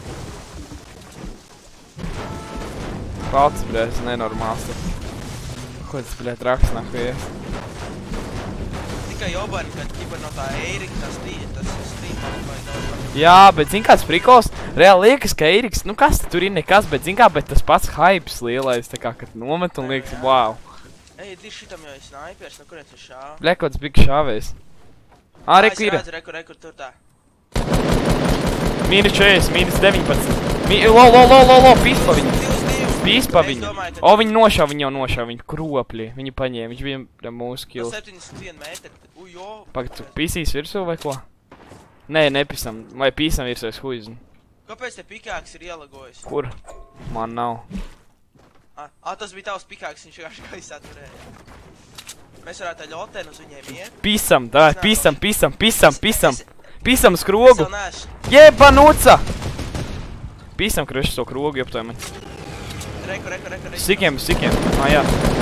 Palts, bļa, es nenormāls. Ko tas, bļa, traks nahujies? Tikai jobani, kad ķipa no tā Eirika, tas stīpali vai daudz. Jā, bet zin kāds prikols? Reāli liekas, ka Eiriks, nu kas tur ir nekas, bet zin kā, bet tas pats hypes lielais, tā kā, kad nomet un liekas, wow. Ej, ir šitam jau ir snaipers, no kurien tu šāv? Bļa, kāds bija šāvējs. Ā, reku ir. Reku, tur tā. Mīnus 40, mīnus 19. Lo, pīspa viņu. Pīspa viņu. O, viņi nošāv, viņi jau nošāv, viņi kropļi. Viņi paņēma, viņš bija mūsu kills. 71 metri. Ujo. Pagad, tu pīsīs virsū vai ko? Nē, nepisam. Vai pīsam virsū, es huizinu. Kāpēc te pikāks ir ielagojis? Kur? Man nav. Tas bija tavs pikāks, viņš vienkārši gaisā turēja. Mēs varētu tā ļotēn uz viņiem iet. Pīsam, tā, pīsam. Pīsam skrogu. Es vēl neesmu. Jebanuca! Pīsam kreši savu krogu, joptoju man. Reku. Sikiem. Jā.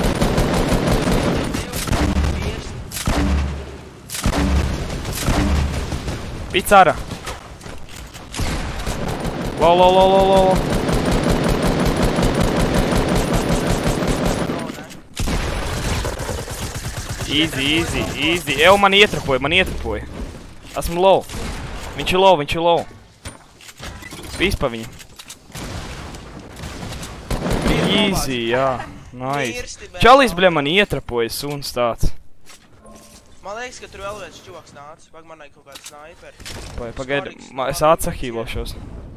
Picāra. Lo. Easy. Ew, man ietrapoja. Esmu low. Viņš ir low. Pīspa viņu. Easy, jā. Nice. Čalis, bļa, man ietrapoja suns tāds. Man liekas, ka tur vēl viens čuvaks nāca. Pag man kaut kāda snaiperi. Pagaidi, es atsahīlošos.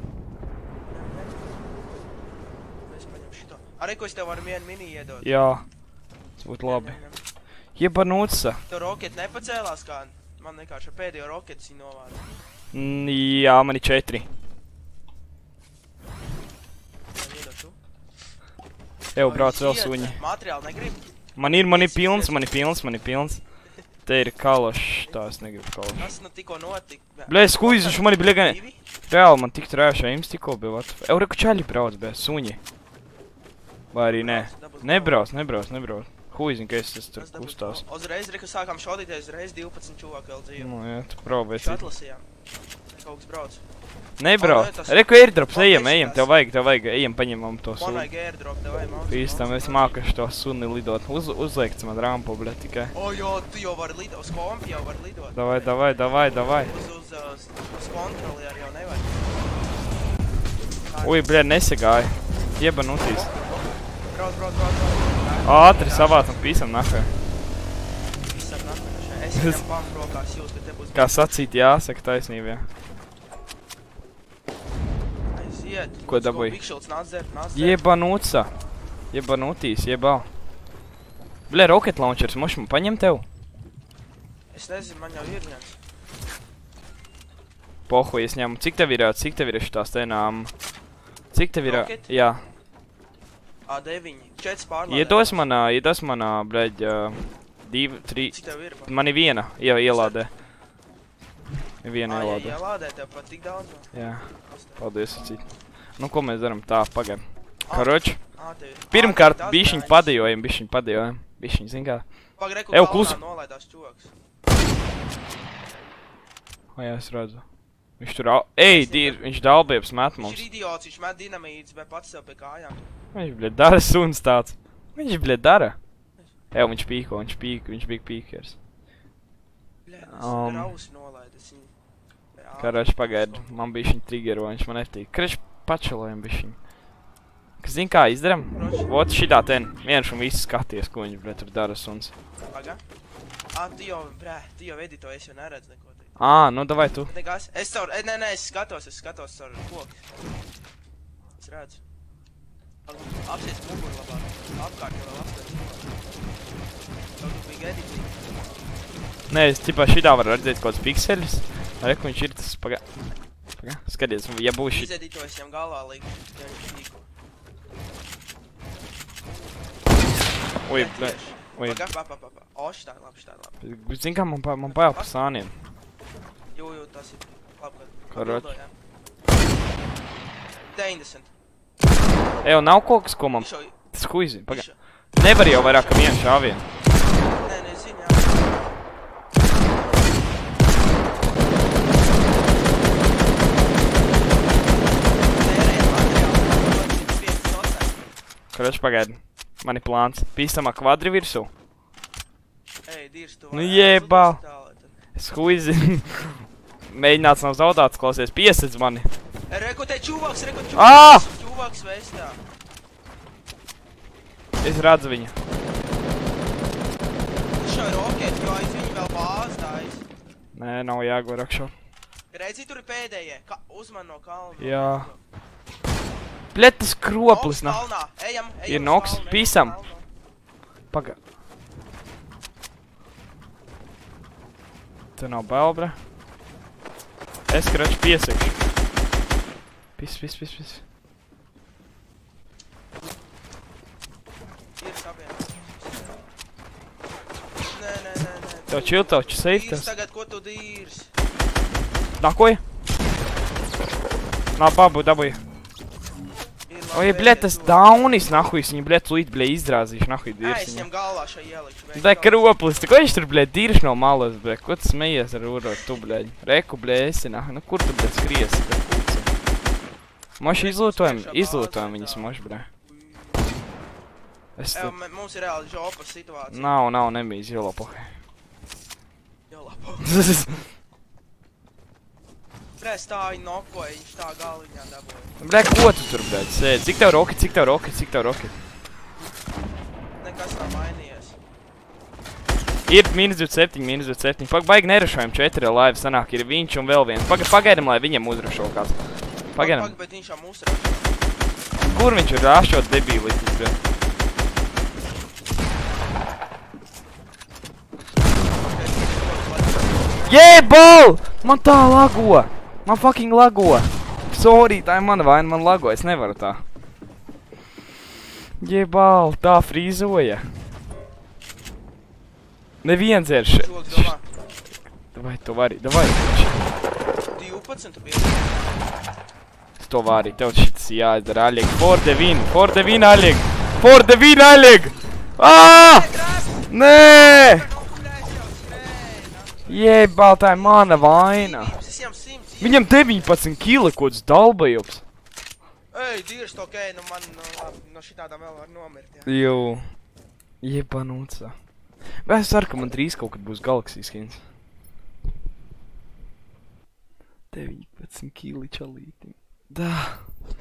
Es paņem šito. Arī, ko es tev varu vienu mini iedot. Jā. Tas būtu labi. Jebanuca. Tev roketi nepacēlās kā? Man vienkārši ar pēdējo roketis viņa novāda. Jā, man ir 4. Ew, brauc vēl suņi. Materiāli negrib? Man ir pilns. Te ir kalošs, tā es negribu kalošs. Tas nu tikko notika. Bļa, es huizuši, man ir bļa gan... Reāli, man tik trēšā ims tikko bija. Ew, reku čaļi brauc, bļa, suņi. Vai arī nē. Nebrauc. Huizin, ka es tur uzstāvs. Uzreiz, reku sākām šodīties, uzreiz 12 čuvāku vēl dzīvo. Nu, jā, tu probēs. Šatlasījām. Kaut kas brauc. Nebrauc. Reku airdrops, ejam, tev vajag, ejam, paņemam to Man suni. vajag airdrop, tev vajag maus. Pīstam, es mākašu to suni lidot. Uzliekts man rampu, bļa, tikai. O, jo, tu jau vari lidot, uz kompi jau vari lidot. Davai. Uz kontroli jau nevajag. Ui, bļa, nesagāja. Jebanutīs. Brauc. Ātri savātam pīsam nahai. Visam nākošai. Es viņam pamp rokās jūs, ka te būs... Kā sacīt, jāsaka taisnība, jā. Aiziet. Ko dabūji? Bikšilds nāc dzert. Jebanuca. Jebanutīs, jebal. Bļa, rocket launchers, moši man paņem tev? Es nezinu, man jau ir viens. Pohu, es ņemu. Cik tev ir šitās tenām? Cik tev ir? Rocket? Jā. A9. 4 pārlādē. Iedos manā, bļaļ, 2, 3. Cik tev ir? Man ir viena ielādē. Viena ielādē. Ja ielādē, tev pat tik daudz? Jā. Paldies, cīt. Nu, ko mēs daram? Tā, pagaim. Karoči. Pirmkārt, bišķiņ padejojam. Bišķiņ, zin kā. Pagreku Ew, klusu. kalnā nolaidās čuvaks. O, jā, es redzu. Viņš tur viņš dalbieps met mums. Viņš ir idiots, viņš met dinamītas, bet pats sev pie kājām. Viņš, bļa, dara suns tāds. Viņš, bļa, dara. Ew, viņš pīko, viņš bija pīkers. Bļa, es rausi nolaidas. Karoči, pagaidu. Man bišķiņ triggero, viņš man nepatīk. Karoči, pačalojam bišķiņ. Kas zin kā izdaram? Vot šitā ten. Vienš un visi skaties, ko viņš, bļa, tur dara suns. Paga. Tu jau edito, es jau neredzu neko. Nu davai tu. Nekas. Es skatos caur koku. Es redzu. Apsies muguru labāk. Apkārt jau vēl apstāties. Kaut bija editīgi. Nē, es tipā šitā var redzēt kaut kāds pikseļus. Reku viņš ir tas, pagā. Skaties, ja būs šit. Izedito es viņam galvā līgu, ja viņš pīko. Ui, bļa. Vai... O, šitā labi. Zin kā, man bail par sāniem. Jū, tas ir labi. Karoči. 90. Ejo, nav kaut kas, ko man... Skuizi, pagā. Nevar jau vairāk kā vienu šāvienu. Nē, nezinu, jā. Karoči, pagaidi. Man ir plāns. Pīstamā kvadri virsū. Ej, dīrs, tu Nu jebā. Skuizi. Mēģināts nav zaudāts, klausies. Piesedz mani. Reku te čūvaks. Ā! Čūvaks vestā. Es redzu viņu. Šo ir roket, jo aiz viņu vēl bāzdājas. Nē, nav jāgo rakšo. Redzi, tur ir pēdējie. Uzman no kalna. Jā. Bļet, tas kroplis nav. Ejam, Ir noks, pīsam. Pagā. Te nav bail, bre. Es, karoči, piesakšu. Pis. Ir sabiet. Nē. Tev čiltoči, safe Dīrs tas. tagad, ko tu dīrs? Nakoja? Nā, babu, dabūja. Oi, bļet, tas daunis, nahuis, viņi, bļet, līt, bļet, izdrāzīšu, nahuj, Ā, dīrs es viņam. viņam galvā šo ielikšu. Da, kroplis, ko viņš tur, bļet, dīrš no malas, bļet, ko tu smejies ar urot, tu, bļet? Reku, bļet, esi, nahuj, nu kur tu, bļet, skriesi, bļet? Moši izlūtojam viņas, moši, bļet. Es te... Mums ir reāli žopas situācija. Nav, nebija jolopohe. Jolopohe. Prēs tā viņi nokoja, viņš tā galviņā dabūja. Bļet, ko tu tur, bļet, sēd? Cik tev roket? Nekas nav mainījies. Ir -27. Pag, baigi nerašojam 4 laivi sanāk, ir viņš un vēl viens. Pagaidam, lai viņam uzrašo kāds. Pagaidam. Bet viņš jau uzrašo. Kur viņš ir rašot debīlitis, bļet? Jebal! Man tā lago! Man fucking lago! Sorry, tā ir mana vaina, man lago, es nevaru tā. Jebal, tā frīzoja. Neviens ir še... Čoks domā. Davai, to vari, davai. 12 tu bieži. Es to vari, tev šitas jāizdara, Aļeg. For the win, Aļeg! For the win, Aļeg! Aaaa! Nē! Jebal, tā ir mana vaina. Viņam 19 kila kods dalbajops. Ej, dīrs, okei, nu man no šitādām vēl var nomirt, jā. Jū. Jebanūca. Bet es ceru, ka man drīz kaut kad būs Galaxy skins. 19 kili čalītim. Da.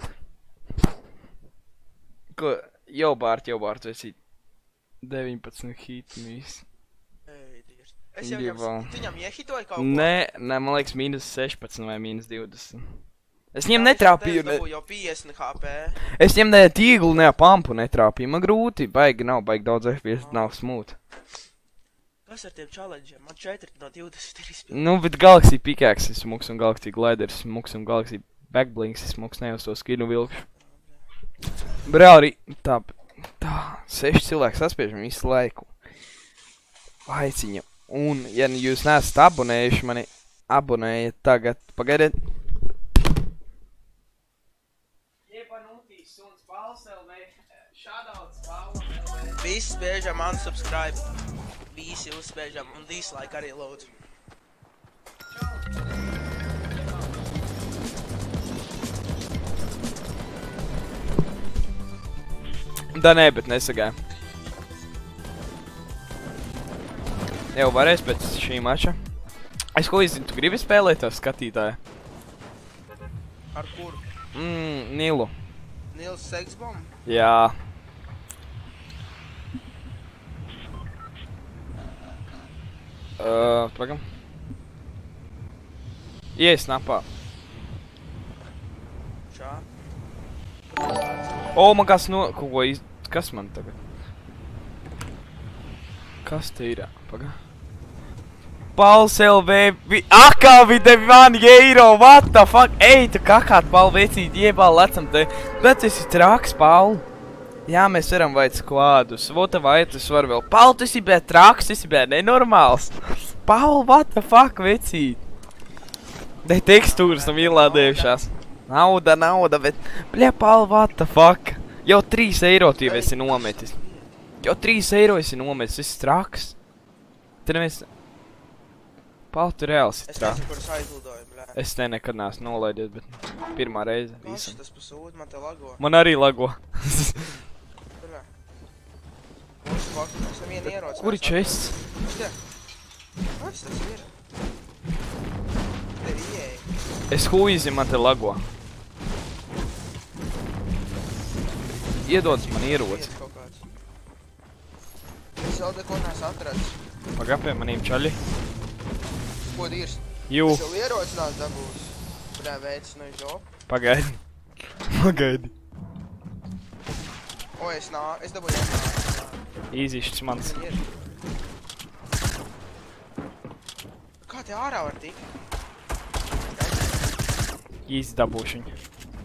Ko, jau bārt, esi 19 hīti visi. Ej, dīrs. Es jau viņam iehitoju kaut ko? Nē, man liekas -16 vai -20. Es viņam netrāpīju. Es dabūju jau 50 HP. Es viņam ne tīglu, ne pampu netrāpīju. Man grūti, baigi daudz FPS, nav smooth. Kas ar tiem challenge'iem? Man 4 no 20 ir izpildīt. Nu, bet Galaxy Pickaxe ir smuks un Galaxy Glider ir smuks un Galaxy Backblinks ir smuks, ne uz to skinu vilkšu. Brāli, tā, 6 cilvēki saspiežam visu laiku. Aiciņa. Un, ja jūs neesat abonējuši mani, abonējiet tagad. Pagaidiet. Visi spēžam unsubscribe. Visi uzspēžam un dislike arī lūdzu. Da nē, bet nesagāja. Jau varēs pēc šī mača. Es ko izzinu, tu gribi spēlēt tā skatītāja? Ar kuru? Nilu. Nils Sexbomb? Jā. Pagam. Ies napā. Čā? O, man kas no... Kas man tagad? Kas te ir? Pagā. Pauls LV... Akā vide 1 eiro, what the fuck? Ej, tu kakāt, Paul, vecīt, jebā lecam te. Bet esi traks, Paul. Jā, mēs varam vajad skvādus. Vota vajad, es varu vēl. Paul, tu esi bēt traks, tu esi bēt nenormāls. Paul, what the fuck, vecīt? Dei tekstūras nav ielādējušās. Nauda, bet... Bļa, Paul, what the fuck? Jau 3 eiro tu jau esi nometis. Jau 3 eiro esi nometis, esi traks. Te neviens... Paul, tu reāls esi traks. Es nezinu, kuras aizlidoju, blē. Es te nekad neesmu nolaidies, bet pirmā reize. Kas tas pasūd, man te lago. Man arī lago. Blē. Mūsu faktu, esam vienu ieroci. Kuri čests? Štie. Kas tas ir? Tev ieeja. Es huizi, man te lago. Iedod man ieroci. Vietas kaut kāds. Es vēl neko neesmu atradis. Pagā pie manīm čaļi. Ko dīrs? Jū. Es jau ieroci nāc dabūs. Blē, veids no žopu. Pagaidi. Pagaidi. O, es dabūju jāsnāk. Īzīšķis mans. Kā te ārā var tikt? Īsti dabūšiņu.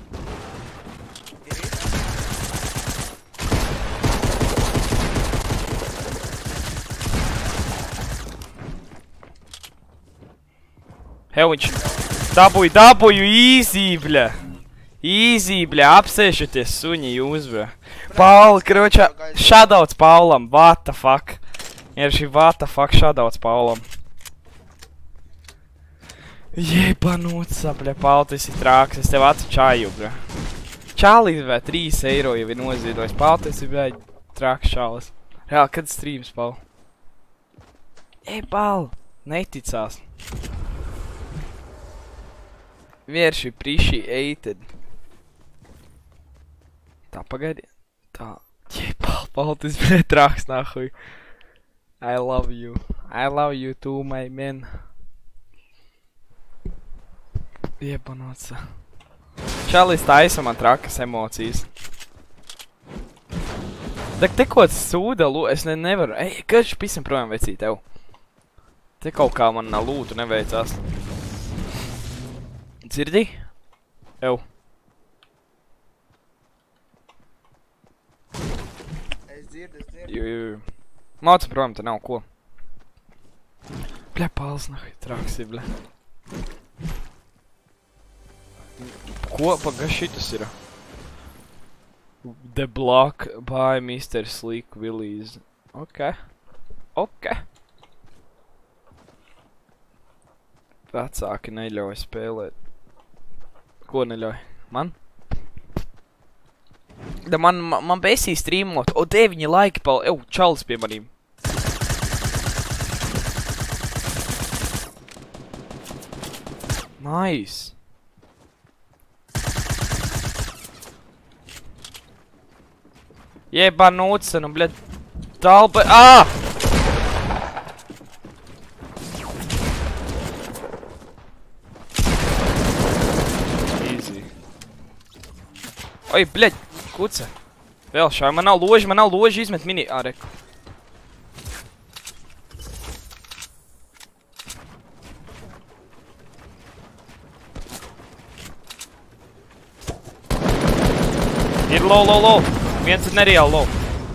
Hev, viņš dabūju īzī, bļa. Īzī, bļa, apsēšaties, suņi, jūs, bļa. Pauli, kročā, shoutouts Paulam, what the fuck. Ierši, what the fuck, shoutouts Paulam. Jebanūca, bļa, Paul, tu esi trāks, es tev atcu čaju, bļa. Čālis, bļa, 3 eiro jau ir noziedojis. Paul, tu esi, bļa, trāks čālis. Reāli, kad streams, Paul? Paul, neticās. Vierši priši eited. Tā, pagaidi. Tā. Paul, tu esi, bļa, trāks, nahuj. I love you. I love you too, my man. Jebanūca. Čalis taisa man trakas emocijas. Tak te kaut sūda es nevaru. Kāds pisam projām vecī tev? Te kaut kā man lūtu neveicās. Dzirdi? Ew. Es dzirdu. Jū. Māca projām te nav ko. Bļa, Pauls, nahuj, trāks ir, bļa. Ko? Paga, šitas ir? The block by Mr. Slick Willies. Ok. Vecāki neļauj spēlēt. Ko neļauj? Man? Da man besī streamot. O, 9 laiki pal... čalis pie manīm. Nice. Jebanūca, nu, bļed, talpa... Easy. Oi, bļed, kuca. Vēl šā, man nav loži, izmet mini... reku. Ir low. Viens ir nereāli low.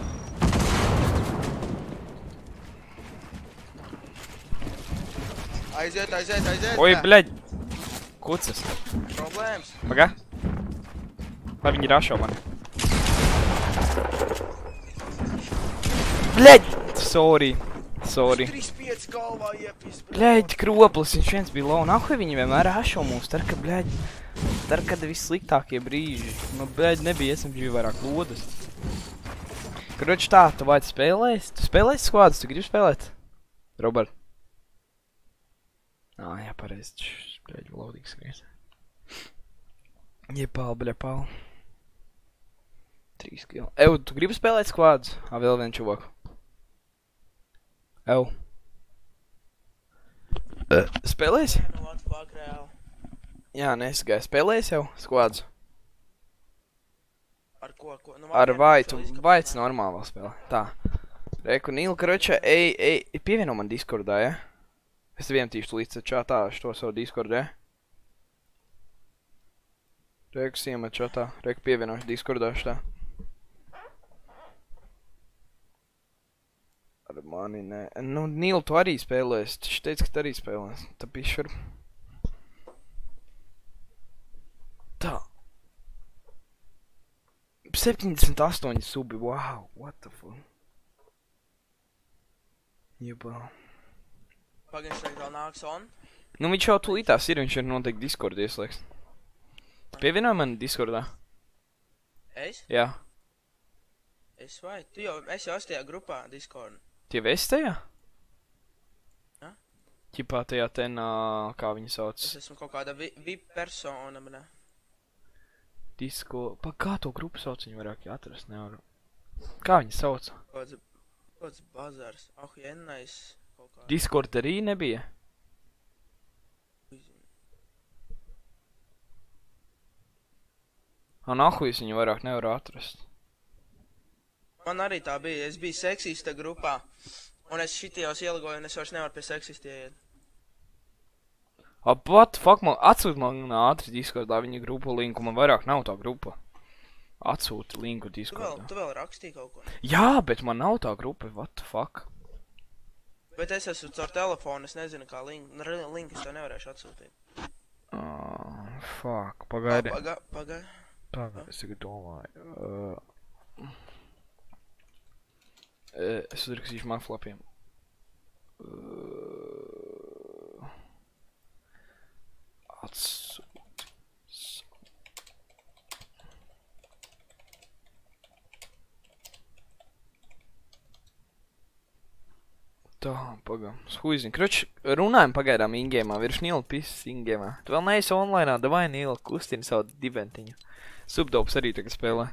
Aiziet. Oi, bļaļ. Kucas. Problēmas. Pagā. Lai viņi rašo mani. Bļaļ. Sorry. 3-5 galvā iepis. Bļaļ, kroplis, viņš viens bija low. Nahuj viņi vienmēr rašo mums, tad, ka, bļaļ. Tad, kad vissliktākie brīži. Nu, bļaļ, nebija SMG vairāk lodas. Kroč tā, tu vajag spēlēs? Tu spēlēs skvādus? Tu gribi spēlēt? Robert? Jā, pareizi. Bļaļ, laudīgs skries. Jepāl, bļapāl. 3 kill. Tu gribi spēlēt skvādus? Vēl vien čuvaku. Spēlēs? Nu, what fuck, reāli. Jā, nesagāju. Spēlēs jau skvādus? Ar ko? Nu, Ar vaitu. Vaits normāli vēl spēlē. Tā. Reku, Nīla, karoča, pievieno man Discordā, ja? Es tev iemetīšu līdz čatā šo savu Discordu, ja? Reku, iemet čatā. Reku, pievienošu Discordā šitā. Mani nē. Nu, Nīl, tu arī spēlēsi. Taču teici, ka tu arī spēlēsi. Tā pišķir. Tā. 78 subi. Wow, what the fuck. Jebā. Pagaidzi, tagad vēl nāks on. Nu, viņš jau tūlītās ir, viņš ir noteikti Discord ieslēgts. Tu pievienoji mani Discordā? Es? Jā. Es vai? Tu jau, es jau esmu tajā grupā Discord. Tie esi tajā? Ja? Ķipā tajā tenā, kā viņi sauc? Es esmu kaut kāda VIP persona, ne? Disko... Kā to grupu sauc, viņi vairāk atrast nevaru. Kā viņi sauc? Kāds bazars. Jennais kaut kā. Discord arī nebija? Nahujas viņu vairāk nevaru atrast. Man arī tā bija. Es biju seksista grupā. Un es šitījos ieligoju, un es vairs nevaru pie seksista ieiet. What the fuck, man atsūt man ātri Discordā viņa grupu linku, man vairāk nav tā grupa. Atsūti linku Discordā. Tu vēl rakstīji kaut ko? Jā, bet man nav tā grupa, what the fuck. Bet es esmu caur telefonu, es nezinu kā linku es tev nevarēšu atsūtīt. Fuck, pagaidi. Pagaidi. Pagaidi, es tagad domāju. Es uzrakstīšu makflapiem. Atsūt. Tā, pagam. Shuizini. Kroč, runājam pagaidām ingēmā. Virš Nīla pisis ingēmā. Tu vēl neesi onlainā, davai Nīla kustini savu diventiņu. Subdops arī tagad spēlē.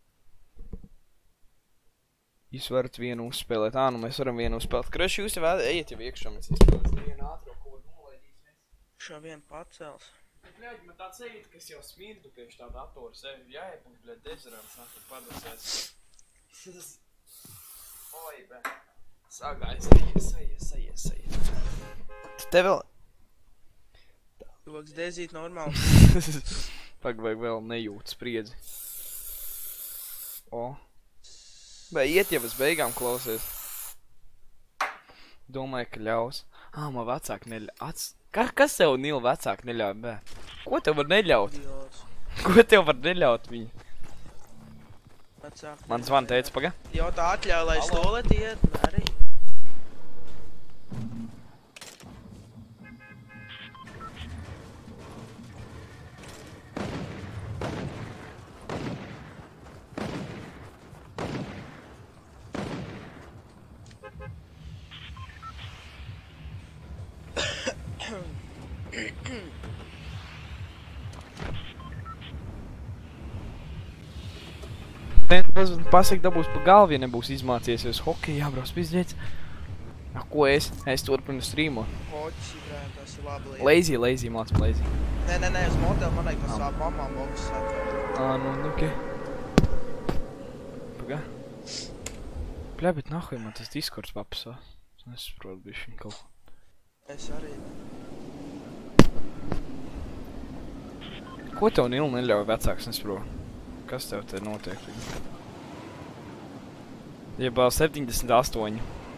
Jūs varat vienu uzspēlēt. Nu mēs varam vienu uzspēlēt. Kroč, jūs jau ejiet jau iekšā, mēs izspēlēsim vienu ātro, ko nolaidīsimies. Šo vienu pacels. Bļaļ, man tāds ejot, kas jau smirdu priekš tā datora sevi. Jāiet mums, bļaļ, dezerants, nāk, padasēs. Oi, bē. Sagājas, ejies. Te vēl... Tu vāks dezīt normāli. Pagvajag vēl nejūt spriedzi. O. Vai iet jau uz beigām klausies? Domāju, ka ļaus. Man vecāki neļauj. Kas tev, Nīl, vecāki neļauj, bē? Ko tev var neļaut? Ko tev var neļaut viņi? Vecāki. Man zvan teica, paga? Jau tā atļauj, lai stolēt iet, arī. Pasaka dabūs pa galvu, ja nebūs izmācies, jo es hokeju jābrauc pizdiec. Ko es? Es turpinu streamo. Hoči, brē, tas ir labi Lazy, lieta. mācam lazy. Nē, uz modeli manai, ko savu mamām boks atvērt. Nu, okei. Pagā. Bļā, bet nahuj man tas Discords papasā. Es nesaprotu bišķiņ kaut ko. Es arī. Ko tev, Nīl, neļauj vecāks, nesaprotu? Kas tev te notiek? Jebā 78.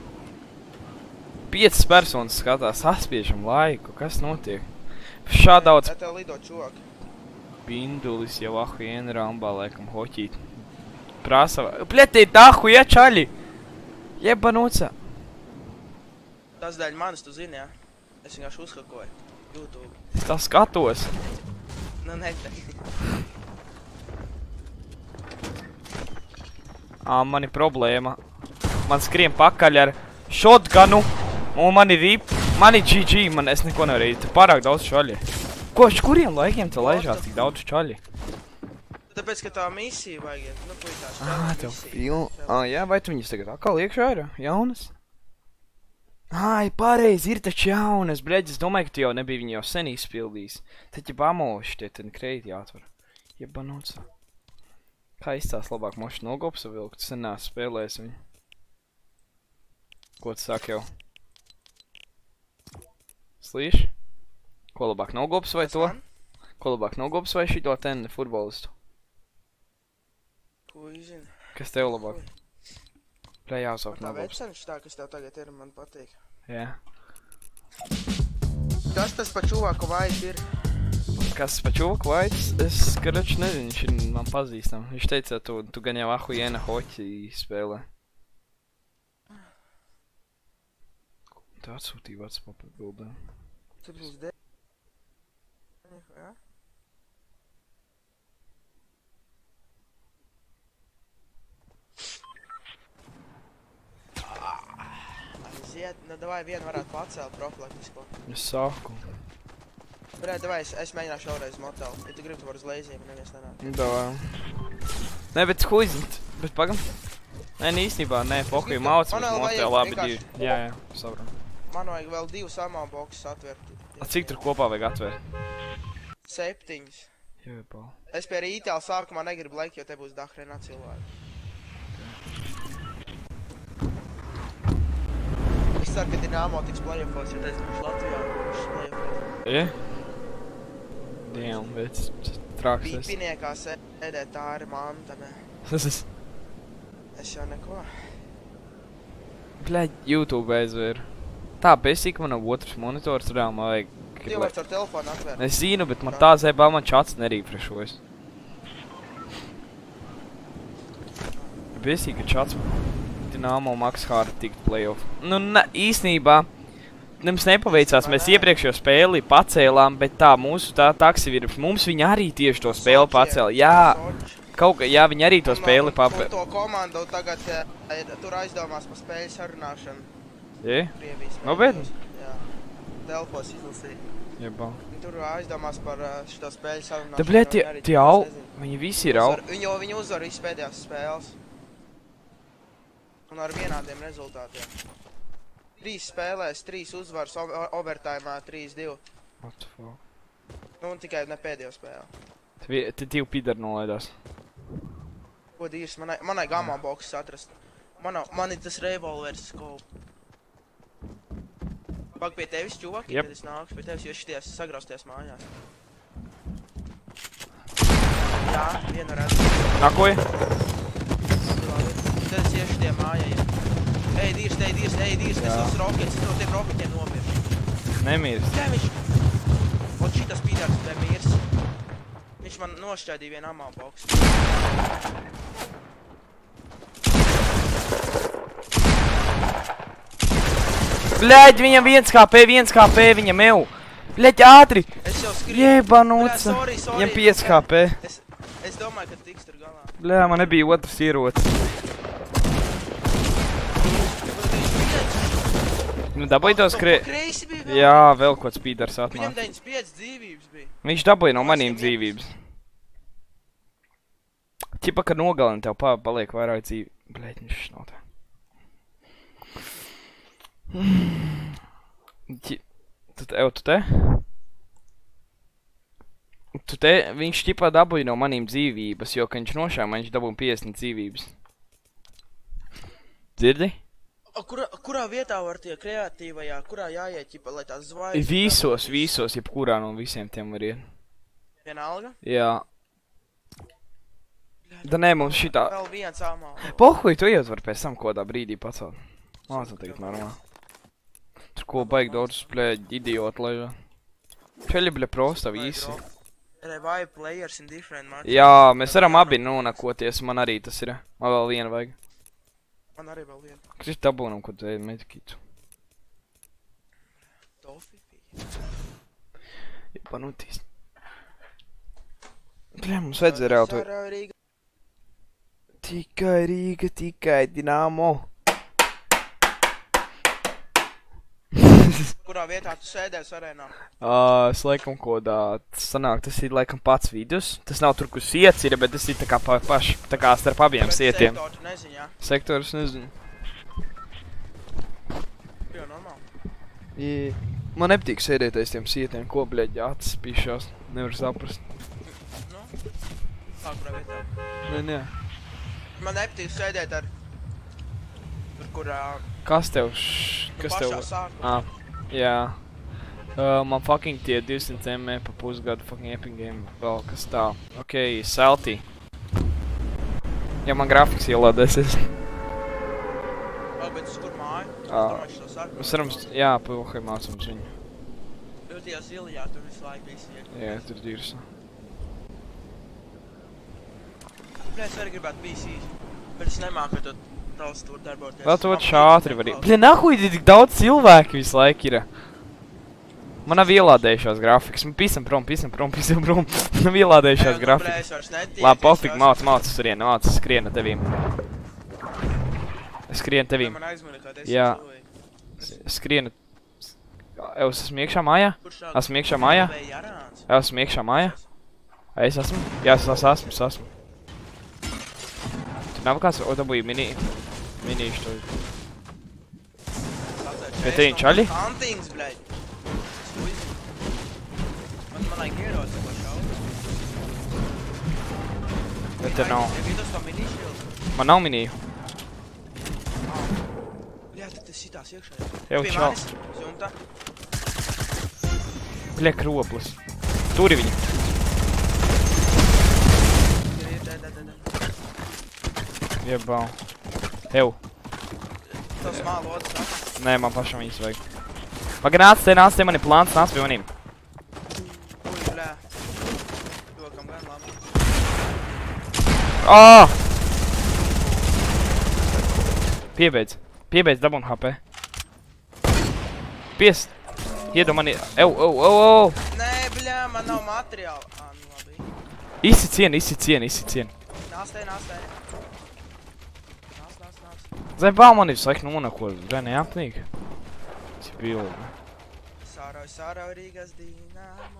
5 personas skatās, saspiežam laiku, kas notiek? Šā daudz... Tev lido čoki. Pindulis jau ahuiena rambā, laikam, hoķīt. Prasa... Pļetīt, ahuja, čaļi! Jebanuca! Tas dēļ manis, tu zini, jā? Es vienkārši uzhakoju. YouTube. Es tā skatos. Nu, neteikt. Mani problēma. Man skrien pakaļ ar shotgunu. Un mani rip. Mani GG. Es neko nevarēju. Te pārāk daudz čaļi. Kuriem laikiem te laižās tik daudz čaļi? Tāpēc, ka tā misija vajag iet. Nu, puitās čaļi Tev misija. filmu. Jā, vai tu viņas tagad atkal iekšā ir? Jaunas? Pareizi, ir taču jaunas. Bļeģi, es domāju, ka tu jau nebija viņi jau sen izpildījis. Tad jau amoši tie ten kreiti jāatver. Jebanuts. Kā izstās labāk moši nogops vilkt? Sen nās spēlēs viņu. Ko tu saki jau? Slīši? Ko labāk nogops vai to? Ko labāk nogops vai šito ten futbolistu? Ko izini? Kas tev labāk? Bļa, jāuzsaukt Tā nogulps. vecenš tā, kas tev tagad ir, man patīk. Jā. Kas tas pa čuvaku vaids ir? Kas pa čuvaku vaids? Es, karač, nezinu, viņš ir man pazīstam. Viņš teica, tu gan jau ahujena hoķi spēlē. Tu atsūtīji WhatsApp bildā. 79. Jā? Aiziet, nu davai vienu varētu pacelt profilaktisko. Es sāku. Varētu, davai, es mēģināšu vēlreiz motelu. Ja tu gribi, tu var uz leiziem, nevies nenāk. Davai. Nē, bet huizint. Bet pagam. Nē, īstenībā, nē, pokuju mauc, bet motelu labi divi. Jā, sapratu. Man vajag vēl 2 samā boxus atvērt. A cik tur kopā vajag atvērt? 7. Jebal. Es pie rītēla sākumā negribu laiku, jo te būs dahrēnā cilvēki. Es ceru, ka Dinamo tiks playoffos, jo teicu, ka Latvijā būs playoffos. Ja? Damn, bet traks es. Piniekā sēdēt, tā ir mantame. Es jau neko. Bļaļ, YouTube aizver. Tā, besīk man nav otrs monitors, reāli man vajag. Tu var ar telefonu atvērt. Es zinu, bet man tā zēbā man čats nerīfrešojas. Besīk, ka čats Dinamo Max Hard tikt playoff. Nu, īstenībā, mums nepaveicās, mēs iepriekšējo spēli pacēlām, bet tā, mūsu tā taksivīra, mums viņa arī tieši to spēli pacēla. Jā, kaut kā, jā, viņa arī to spēli papēla. Un to komandu tagad tur aizdomās par spēļu sarunāšanu. Jā? Krievijas Nopietni? Jā. Telpos izlasīja. Jebal. Tur aizdomās par šito spēļu sarunāšanu. Da, bļaļ, tie au, viņi visi ir au. Viņi uzvar visu pēdējās spēles. Un ar vienādiem rezultātiem. 3 spēlēs, 3 uzvars, overtājumā 3-2. What the fuck? Nu, un tikai ne pēdējo spēli. Te 2 pidari nolaidās. Ko dīrs, manai gamā boxus atrast. Man ir tas revolvers scope. Pag pie tevis, čuvaki, Jep. kad es nākšu pie tevis, jo šities sagrausties mājās. Jā, vienu redzu. Nakoja? Tad es iešu tie mājai. Ej, dīrs, es uz rokets, es no tiem roketiem nopiršu. Nemīrs. Jā, viņš... Un šitas pīdārs te mirs. Viņš man nošķaidīja vienu amā boksu. Bļaļ, viņam 1 HP, viņam jau. Bļaļ, ātri. Es jau skribu. Jebanūca. Sorry. Viņam 5 HP. Es domāju, ka tiks tur galā. Bļaļ, man nebija otrs ierocis. Nu, dabūja tos Kreisi bija vēl. Jā, vēl kods pīdars Viņam atnāk. 95 dzīvības bija. Viņš dabūja no manīm dzīvības. Ķipa, ka nogalina tev paliek vairāk dzīvi. Bļaļ, viņš nav tā. Tu te? Viņš ķipā dabūja no manīm dzīvības, jo, ka viņš nošāma, viņš dabūja 50 dzīvības. Dzirdi? Kurā vietā var tie kreatīvajā, kurā jāiet, ķipa, lai tās zvaigznes... Visos, jebkurā no visiem tiem var iet. Vienalga? Jā. Da nē, mums šitā... Vēl viens amā. Pohuj, tu iet var pēc tam kodā brīdī pacelt. Māca tagad normāli. Tur ko baigi daudz, bļaļ, idioti laižā. Čeļi, bļaļ, prosta visi. Revive players in different matches. Jā, mēs varam abi nonakoties, man arī tas ir. Man vēl viena vajag. Man arī vēl viena. Kas ir dabūnam, ko tu ēd medikītu? Tofifi. Jebanūtīs. Bļaļ, mums vajadzēja reāli to... Tikai Rīga, tikai Dinamo. Kurā vietā tu sēdēs arēnā? Es laikam kodā, sanāk, tas ir laikam pats vidus. Tas nav tur, kur siets ir, bet tas ir tā kā paši, tā kā starp abiem sietiem. Sektoru tu nezini, jā? Sektors nezinu. Jā, normāli. Man nepatīk sēdēt aiz tiem sietiem, ko, bļaļ, acis pišās. Nevar saprast. Nu? Tā, kurā vietā? Nē. Man nepatīk sēdēt ar... Tur, kurā... Kas tev? Pašā sākumā. Jā. Man fucking tie 200 ME pa pusgadu fucking Epic Game vēl kas tā. Ok, salty. Ja man grafiks ielādēsies. bet uz kur māju? Es Ā. domāju, šo sarku. Mēs varam, jā, pavakai mācams viņu. Jo tajā zilijā tur visu laiku visi iet. Jā, tur dīrs. Bļa, es arī gribētu BCs, bet es nemāku to taustūru darboties. Vēl to šātri var. Bļa, nahuj, tik daudz cilvēku visu laiku ir. Man nav ielādējušās grafikas. Pisam prom. Nav ielādējušās grafikas. Labi, pofīgi, māc turien, skrien tevīm. Es skrienu tevīm. Jā. Skrienu. Es esmu iekšā mājā? Esmu iekšā mājā? Esmu iekšā mājā? Es esmu? Jā, es esmu. Tur nav kāds, o, dabūju minīšu to. Bet te viņi čaļi? Antings, bļaļ. Man vajag ieroci, ko šaudu. Bet te nav. Tev ir tas to minīšķildu? Man nav minīju. Jā, tad tas sitās iekšā. Jau Pie čau. manis, zumta. Bļa, kroplis. Turi viņi. Jebau. Ew. Tas mālu odas nāk. Nē, man pašam viņas vajag. Paga, nāc te, man ir plāns, nāc pie manīm. Uj, bļā. Jokam gan labi. Ā! Piebeidz dabun HP. Piest. Iedod mani. Ew. Nē, bļā, man nav materiāla. Ā, nu labi. Izsit cien. Nāc te. Nāc. Zai, bau man ir saik nonako. Zai, neapnīgi. Cik bildi. Sārau Rīgas Dinamo.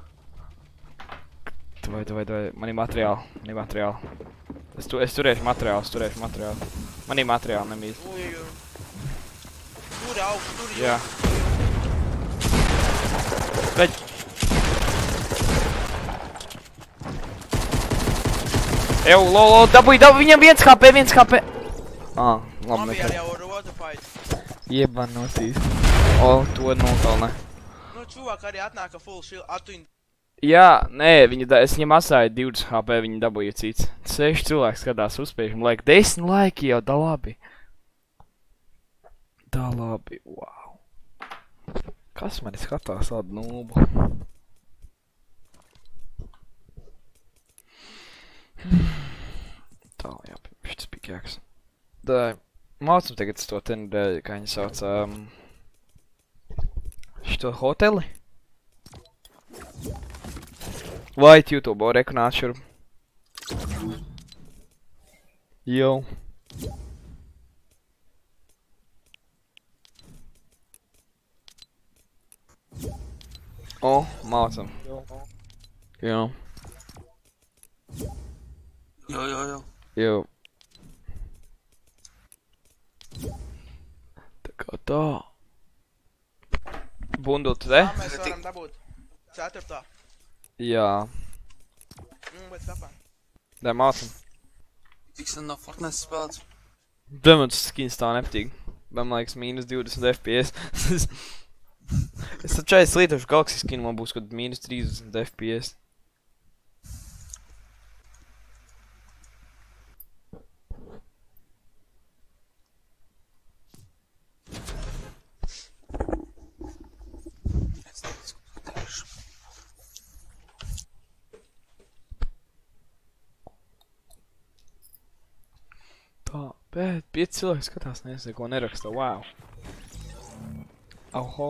Davai. Man ir materiāli. Es turēšu materiālu. Man ir materiāli, nemīd. Uj. Tur augst, tur Jā. Bet... Ew, lolo, dabūj, viņam 1 HP. Ā, labi, Man bija nekad. jau rotu fight. Iebanosīs. O, to nokalnē. Nu, čuvāk arī atnāka full shield. Atuņ. Jā, nē, es viņam asāju 20 HP, viņi dabūja cits. 6 cilvēki skatās uzspējušam laiku. 10 laiki jau, da labi. Wow. Kas mani skatās tādu nūbu? Tā, jā, šitas pikjāks. Mācam tagad to ten, kā viņi sauc, šito hoteli. Light YouTube, reku nāc šurp. Jau. O, mācam. Jā. Jau. Tā kā tā. Bundut, te? Tā mēs varam dabūt 4. Jā. Bet kāpēc? Dai mācam. Cik sen nav Fortnite spēlēts? Demons skins tā nepatīk. Man liekas mīnus 20 FPS. Es taču slītošu Galaxy skinu, man būs kaut mīnus 30 FPS. Tā, bet 5 cilvēki skatās, nevis neko neraksta, wow. Oho.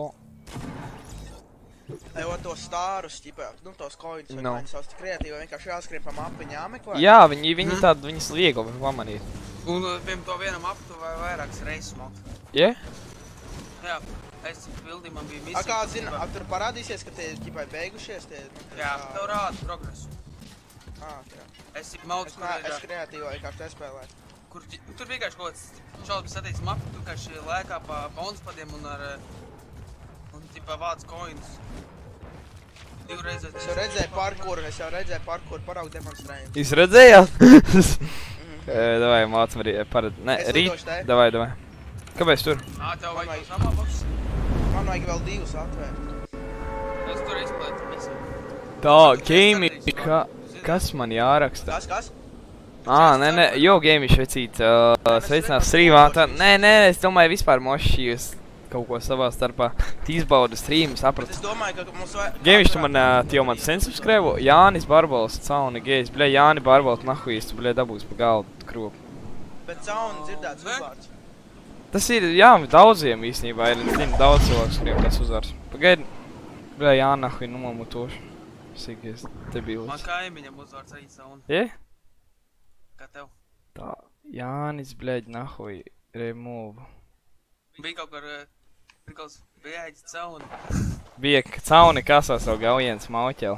Evo tos stārus, ķipā, nu tos coins, vai No. viņi savs tik kreatīvi, vienkārši jāskrien pa mapiņu jāmeklē. Jā, viņi tādi, viņas viegli pamanīt. Un piem to vienam aptu vai vairākas reizes mokt. Je? Jā, es cik bildī man bija A misija. kā zina, tur parādīsies, ka tie ķipai beigušies, tie... Jā, tev rāda progresu. Jā. Es cik mauds, Es kreatīvi vienkārši nespēlēju. kur tur vienkārši kaut kāds šaubas attiecas mapu, tu vienkārši lēkā pa bounspadiem un ar... Un tipā vāc coins. Divreizēs... Es jau redzēju parkouru paraugu demonstrējumu. Jūs redzējāt? Davai, mācam arī parad... Ne, Es rīt. lidošu te. Davai. Kāpēc tur? Tev Man vajag vajag- tos namā boxes? Man vajag vēl 2 atvērt. Es tur izplētu misiju. Tā, gaming, kas man jāraksta? Kas? Nē, jo game švecīt, sveicinās streamā, nē, es domāju vispār moši jūs kaut ko savā starpā. Izbauda streamu, saprat. Es domāju, ka mums vajag... Game tu man, jau man sensubscribe, Jānis Barbols, Cauni Gejs, bļa, Jāni Barbols, nahuīs, tu, bļa, dabūs pa galdu kropu. Bet Cauni dzirdēts uzvārds. Tas ir, jā, daudziem īstenībā ir, zinu, daudz cilvēks, kuriem tas uzvārds. Pagaidi, bļa, Jāni, nahuī, nu mamutoši. Sīkies, debilis. Man kaimiņam uzvārds arī Cauni. Je? Kā tev? Tā, Jānis, bļaļ, nahuī, remove. Bija kaut kur, prikals, bēģi Cauni. Bija Cauni kasā savu gaujienas mauķeli.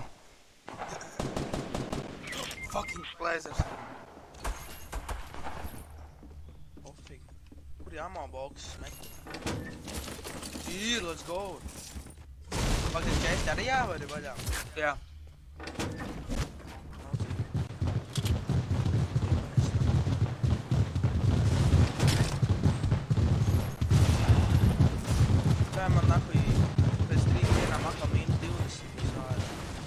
Fucking blazers. Kur jāmā boks smekt? Ir, let's go! Pagad, česti arī jāvari vaļā? Jā. Tā man nahuj pēc 3 dienām atkal -20 uzvāri.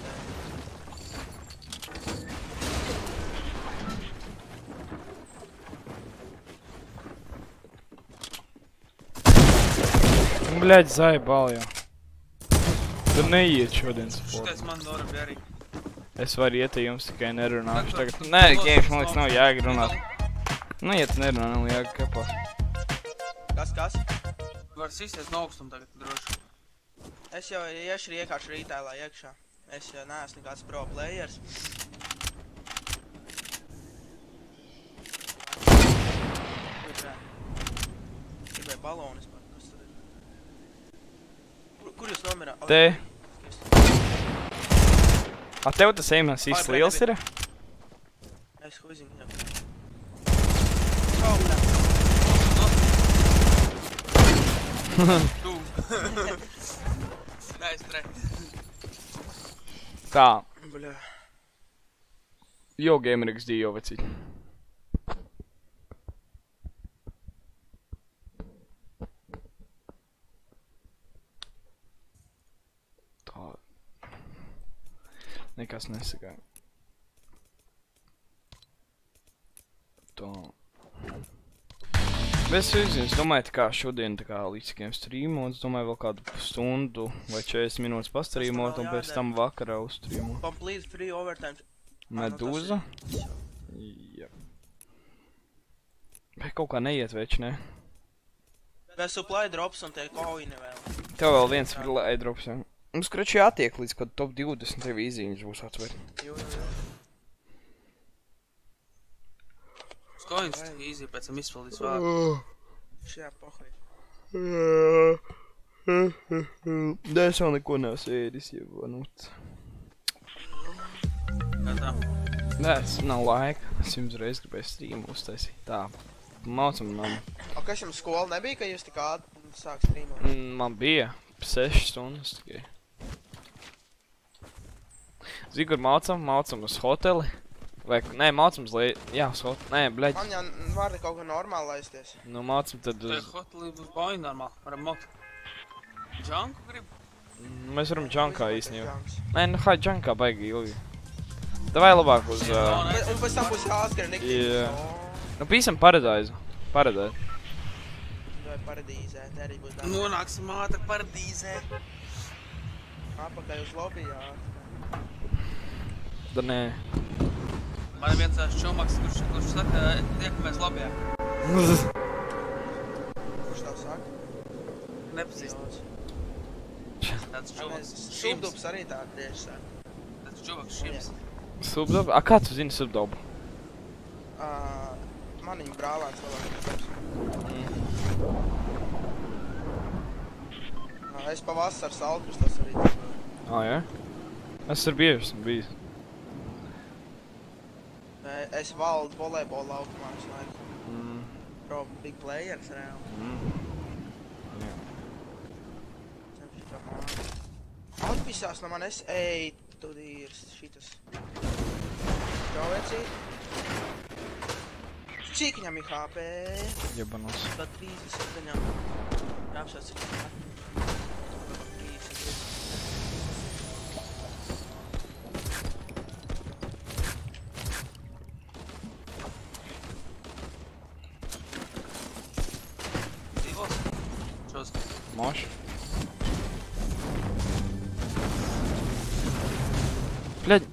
Bļaļ, zaibal jau. Tur neiet šodien sportu. Šitais man Dora arī. Es varu iet, ja jums tikai nerunāšu tagad. Nē, games, man liekas, nav jēga runāt. Nu, ja tu nerunā, nav jēga kapāt. Kas? Var sīsties no augstuma tagad droši. Es jau iešu vienkārši retailā iekšā. Es jau neesmu nekāds pro players. Gribēju balonis, kas tur ir? Kur jūs nomirā? Te. A tev tas aimās īsti liels ir? Es huiziņu jau. Čau, bļa. Tu. Nice try. Tā. Bļa. Jo Gamer XD jau vecīt. Tā. Nekas nesagāja. Tā. Es uzzinu, es domāju, tā kā šodien tā kā līdz tikiem streamot, es domāju vēl kādu stundu vai 40 minūtes pastrīmot un pēc tam vakarā uzstrīmot. Complete free overtime. Medūza? Jā. Bet kaut kā neiet veči, ne? Vēl supply drops un tie koini vēl. Tev vēl viens supply drops, jā. Mums krači jātiek līdz kaut top 20 tev īziņas būs atver. Jo. Skoins easy pēc tam izpildīs vārdu. Šajā pohai. Da, es vēl neko neesmu ēdis, jau vanūts. Kā tā? Nē, es nav laika. Es jums reiz gribēju streamu uztaisīt. Tā. Mācam mammu. O, kas jums skola nebija, ka jūs tik ātri sāk streamot? Man bija 6 stundas tikai. Zini, kur mācam uz hoteli. Vai, nē, mācam uz jā, uz hoteli. Nē, bleģi. Man jau var kaut kā normāli laisties. Nu, mācam tad Tā uz... hotelī būs boji normāli. Varam mokt. Džanku grib? Mēs varam džankā īstenībā. Nē, nu, hai, džankā baigi ilgi. Davai labāk uz... Un pēc tam būs jāatskar nektīvi. Jā. Nu, pīsam Paradise. Paradise. Vai paradīzē, te arī būs dārgi. Nonāksim ātri paradīzē. Apakaļ uz lobby, jā. Da nē. Man ir viens čomaks, kurš saka, tiekamies lobbyā. Kurš tev saka? Nepazīst. Tāds čomaks. Šūbdubs arī tā tieši saka. Tāds čomaks šims. Subdobu? A, kā tu zini subdobu? Maniņu brālēns labāk. Es pa vasaras alkus tas arī dzīvoju. Jā? Es ar bieži esmu bijis. Es valdu volejbolu laukumā visu laiku. Pro big players reāli. Atpisās no manis, ej, tu dīrs šitas. Čovecīt. Cik viņam ir HP? Jebanos. Tā 37. Jāapsās cik viņam. Moš. Bļaļ.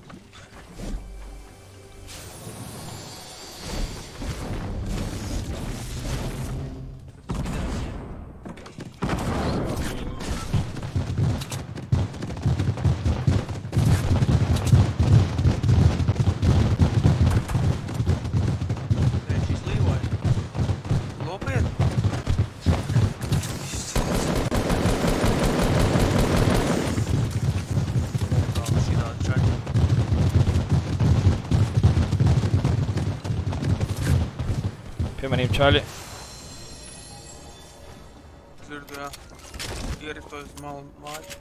Šis līvoja. Nopietni. Šitādi čaļi. Piemanību čaļi. Dzirdu, jā. Ieriktoju uz malu māju.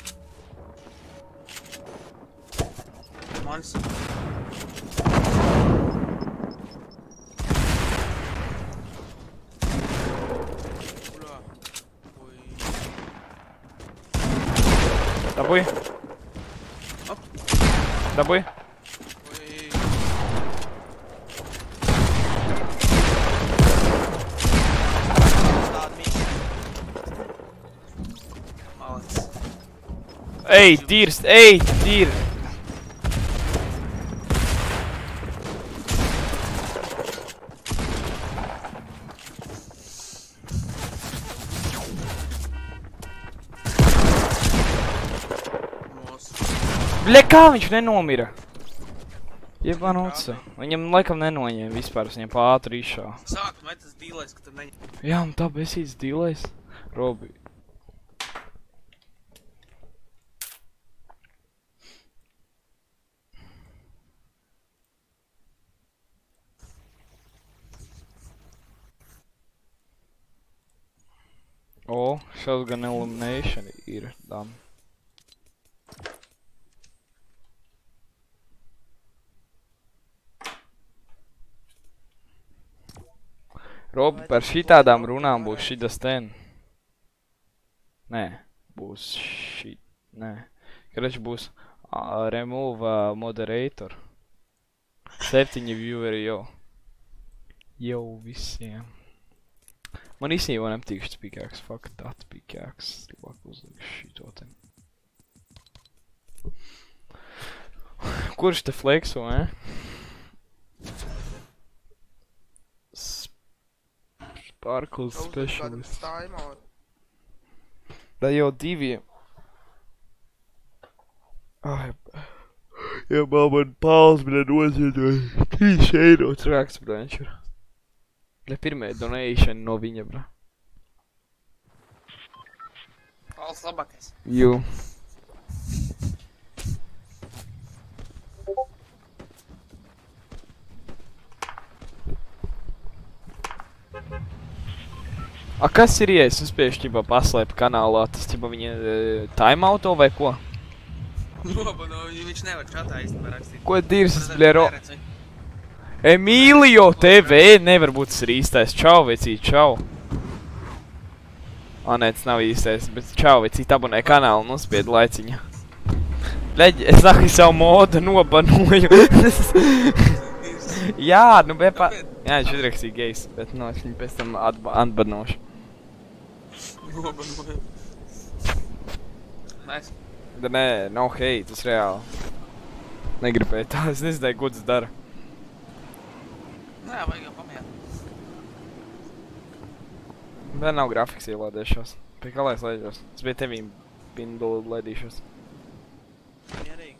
Manis. Urā. Ui. Dabūj. Op. Dabūj. Ui. Tāda mīksta. Malec. Ej, tīrs, ej, tīr. Mūs. Bļa, kā viņš nenomira? Jebanoca. Viņam laikam nenoņēma vispār, es viņam pātri izšā. Sākt met tas dīlais, ka tur neņem. Jā, un tā besīts dīlais. Robi. O, shotgun elimination ir tam. Robi, par šitādām runām būs šitas ten. Nē, būs šit, nē. Krač būs remove moderator. 7 vieweri jau. Jau visiem. Man īstenībā nepatīk šis pickaxe, fuck that pickaxe. Labāk uzliku šito ten. Kurš te flexo, ne? Sparkles specialist. Timeout. Da jau diviem. Ai, ja man pāls, bļa, noziedoja 3 eiro trāks, brančur. Bļa, pirmie donation no viņa, bļa. Valsts labākais. Jū. A, kas ir, ja es uzspiešu ķipa paslēpt kanālā? Tas ķipa viņa timeauto vai ko? Nobano, viņš nevar čatā īstenībā rakstīt. Ko dirsis, bļero? Emīlio TV nevar būt tas ir īstais. Čau, vecīt, čau. A, nē, tas nav īstais, bet čau, vecīt, abonē kanālu un uzspied laiciņa. Bļaļ, es nāku savu modu nobanoju. Jā, nu, bet jā, viņš izrakstīja gejs, bet, nu, es viņu pēc tam atbanošu. Nobanoju. Nice. Da nē, no hate, tas reāli. Negribēju tā, es nezināju, ko tas dara. Nē, vajag jau pamijāt. Bet nav grafiks ielādēšos. Pie kā lai es lēģos? Es biju tevīm pindulu lēdīšos. Mierīgi.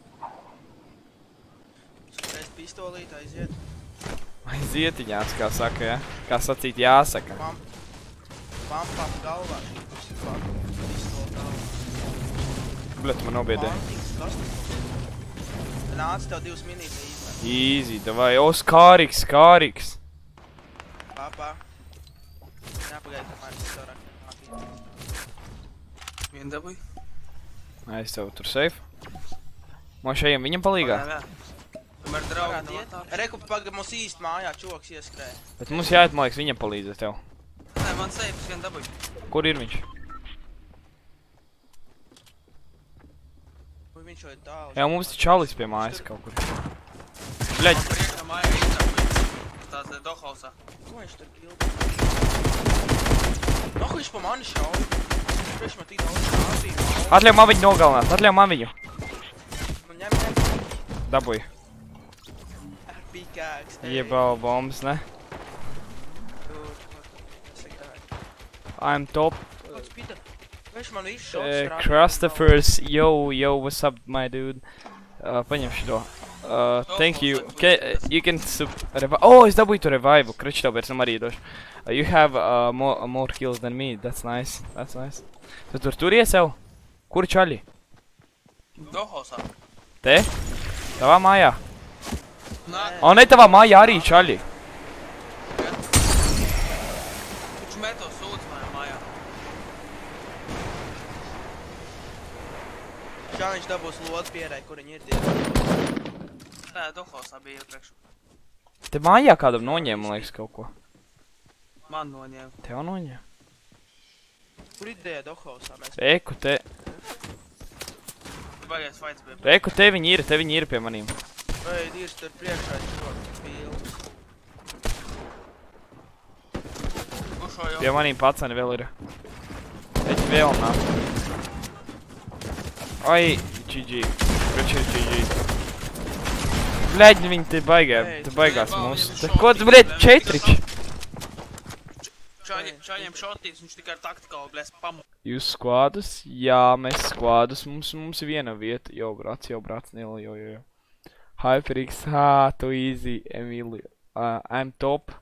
Reiz pistolīt aiziet. Zietiņās, kā saka, ja? Kā sacīt jāsaka. Pampap galvā. Pistoli galvā. Bļet, man nobiedē. Pantīgs, kas tas? Nāc tev 2 minītes īstenībā. Easy, davai. O, skāriks, skāriks. Papa. Nepagaid, kamēr tas tev rakti. Vien dabūj. Es tev tur safe. Moš ejam viņam palīgā. Jā. Tomēr draugi Varētu nav iet. atnākuši. Reku pagaid mums īsti mājā čoks ieskrēja. Bet mums jāiet, man liekas, viņam palīdzēt tev. Nē, man seifs vien dabūj. Kur ir viņš? Vai viņš jau ir tālu? Jā, mums ir čalis pie mājas kaut kur. Bļaļ. Man priekšā māja īstenībā. Tās dohausā. Ko viņš tur kilda? Nahu viņš pa mani šauj? Viņš man tik daudz kāpīja. Atļauj man viņu nogalināt, atļauj man viņu. Nu, ņem. Dabūju. Ar pikāks. Iebau bombas, ne? I'm top. Viņš man visu šots Christophers, yo, what's up, my dude? Paņem šito. Thank you. You can Oh, es dabūju tu revive. Krič tev pēc tam arī došu. You have more kills than me. That's nice. That's nice. Tu tur turies jau? Kur čaļi? Dohausā. Te? Tavā mājā? Nā. O, ne, tavā mājā arī čaļi. Viņš meto sūdz manā mājā. Šā viņš dabūs lodu pierai, kur viņi ir diezgan. Tā, Dohausā bija iepriekš. Te mājā kādam noņēma, man liekas, kaut ko. Man noņēma. Tev noņēma? Kur ideja Dohausā mēs? Reku, te Baigais fights bija. Reku, te viņi ir pie manīm. Vai, dīrs tur priekšā ir pilns. Kuršo jau? Pie manīm pacani vēl ir. Eķi vēl nav. Oi, GG. Kurš ir GG? Bļaļ, viņi te baigās mums. Ko tu, bļaļ, 4? Čaļiem šotīs, viņš tikai ar taktikālu, bļaļ, spamu. Jūs skvādus? Jā, mēs skvādus. Mums ir viena vieta. Jau, brats, Nilo, jo. HyperX, too easy, Emilio. I'm top.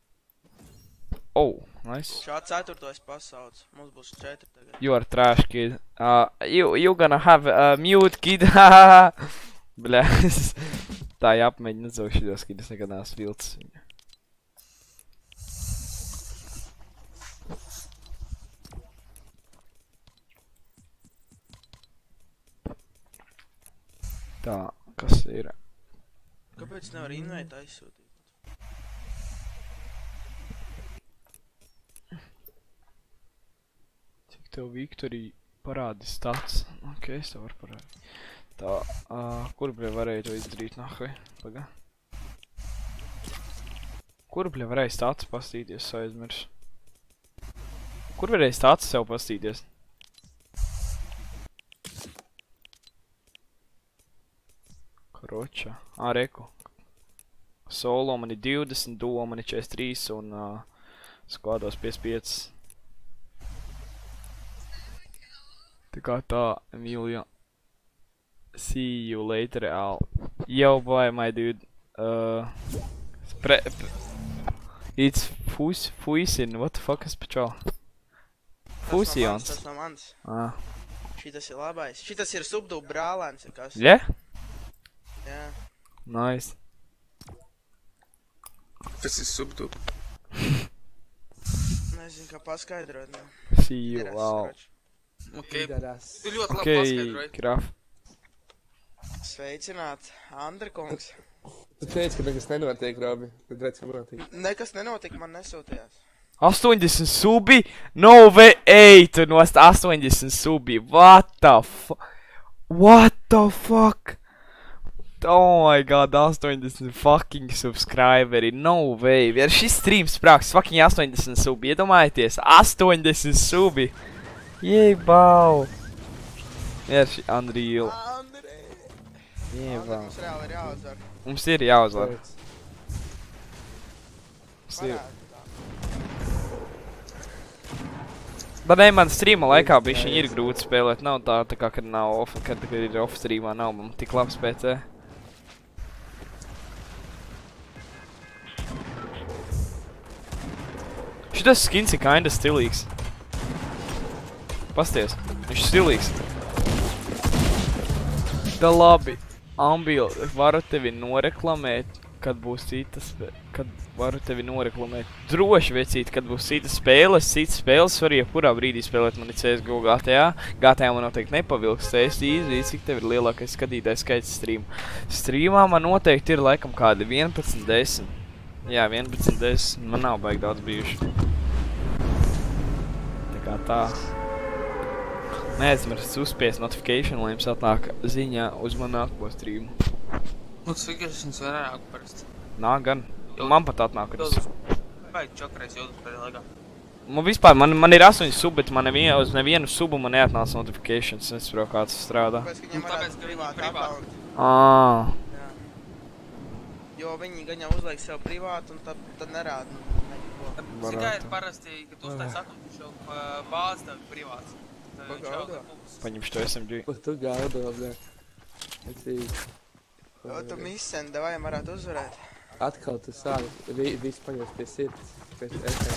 Oh, nice. Šā 4. pasauc. Mums būs 4 tagad. You are trash, kid. You gonna have mute, kid. Bļa, tā jāpamēģina nezaukt šitos, kad es nekad neesmu vilcis viņu. Tā, kas ir? Kāpēc nevar invite aizsūtīt? Cik tev Viktorija parādi stats? Ok, es tev varu parādīt. Tā, kur bļa varēja to izdarīt, nahui? Pagā. Kur bļa varēja stats pastīties, aizmirs? Kur varēja stats sev pastīties? Kroča. Reku. Solo man ir 20, duo man ir 43 un skvādos 55. Tā kā tā, Emilija. See you later, Al. Yo, boy, my dude. It's Fuisin. What the fuck is pačal? Fuisijons. Tas nav mans. Šitas ir labais. Šitas ir subdub brālēns, kas? Ja? Jā. Nice. Tas ir subdub. Nezinu, kā paskaidrot. See you, Al. Ok. Tu ļoti labi Ok, paskaidroji. Graf. Sveicināt, Andra kungs. Tu teici, ka nekas nenotiek, Robi. Tad redz, ka notiek. Nekas nenotika, man nesūtījās. 80 subi? No way, tu nost 80 subi. What the fuck? What the fuck? Oh my god, 80 fucking subscriberi. No way. Ar šis streams sprāks fucking 80 subi. Iedomājieties, 80 subi. Jebau. Ar šī Unreal. Jebau. Mums reāli ir jāuzvar. Mums ir jāuzvar. Mums ir. Bet ne, man streama laikā bišķiņ ir grūti spēlēt. Nav tā kā, kad nav off, kad ir off streamā, nav man tik labs PC. Šitas skins ir kinda stilīgs. Pasties, viņš ir stilīgs. Da labi. Ambil, varu tevi noreklamēt, kad būs citas, kad varu tevi noreklamēt. Droši vecīt, kad būs citas spēles var jebkurā brīdī spēlēt mani CSGO GTA. GTA man noteikti nepavilks, CS easy, cik tev ir lielākais skatītājs skaits streamu. Streamā man noteikti ir laikam kādi 11-10. Jā, 11-10, man nav baigi daudz bijuši. Tā kā tā. Neaizmirst uzspiest notification, lai jums atnāk ziņā uz man nākamo streamu. Notifications vairāk parasti. Nāk gan. Man pat atnāk, kad es... Vai čakarēs jūtas pēdējā laikā. Man vispār, man ir 8 subi, bet man uz nevienu subu man neatnāca notifications. Es nesaprotu, kā tas strādā. Tāpēc, ka viņam Tāpēc, ka viņi privāti. Jā. Jo viņi gan jau uzliek sev privātu un tad nerāda neko. Zini, kā ir parasti, kad tu uztais akkuntu, viņš jau bāzi tev privāts. Pagaudā. Paņem šo SMG. Ko tu gaudo, bļa? Tu misen, davai varētu uzvarēt. Atkal tu sāli, viss paņems pie sirds. Pēc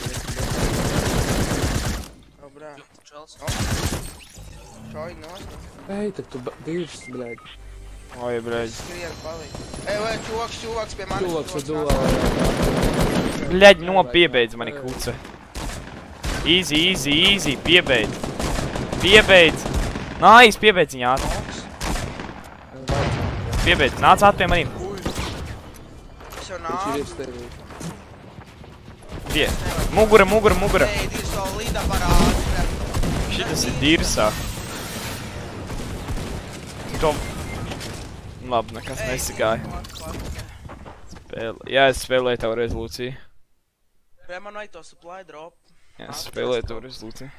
O, brā. Čels. Šoji nost. Ej, tad tu divs, bļaļ. Oi, bļaļ. Skrien palīdz. Ej, vai, čuvaks pie manis. Čuvaks ar duā. Bļaļ, piebeidz mani kuce. Easy, piebeidz. Nice, piebeidz viņā ātri. Piebeidz, nāc ātri pie manīm. Es jau Viņš ir nāku. iestēvī. Mugura. Ej, divi savu līdā parādi. Šitas ir dirsā. To... Labi, nekas nesigāja. Jā, es spēlēju tavu rezolūciju. Vai man vajag to supply drop? Jā, es spēlēju tavu rezolūciju.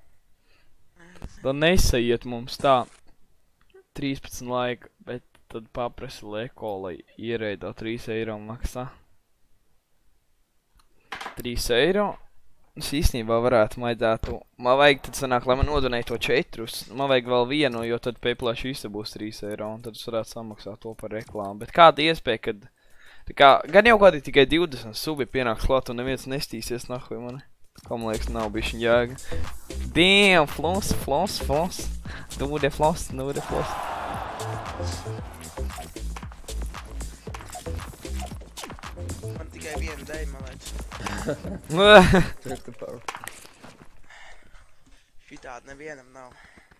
Tad nesaiet mums tā 13 laika, bet tad paprasa Leko, lai iereido 3 eiro maksā. 3 eiro. Es īstenībā varētu maidētu. Man vajag tad sanāk, lai man nodonēja to 4. Man vajag vēl vienu, jo tad Payplash visa būs 3 eiro. Un tad es varētu samaksāt to par reklāmu. Bet kāda iespēja, kad... Tā kā, gan jau kādi tikai 20 subi pienāks klāt un neviens nestīsies nahuj mani. Kā man liekas, nav bišķiņ jēga. Damn, floss. Dude floss. Man tikai viena dēļ, man liekas. Šitādi nevienam nav.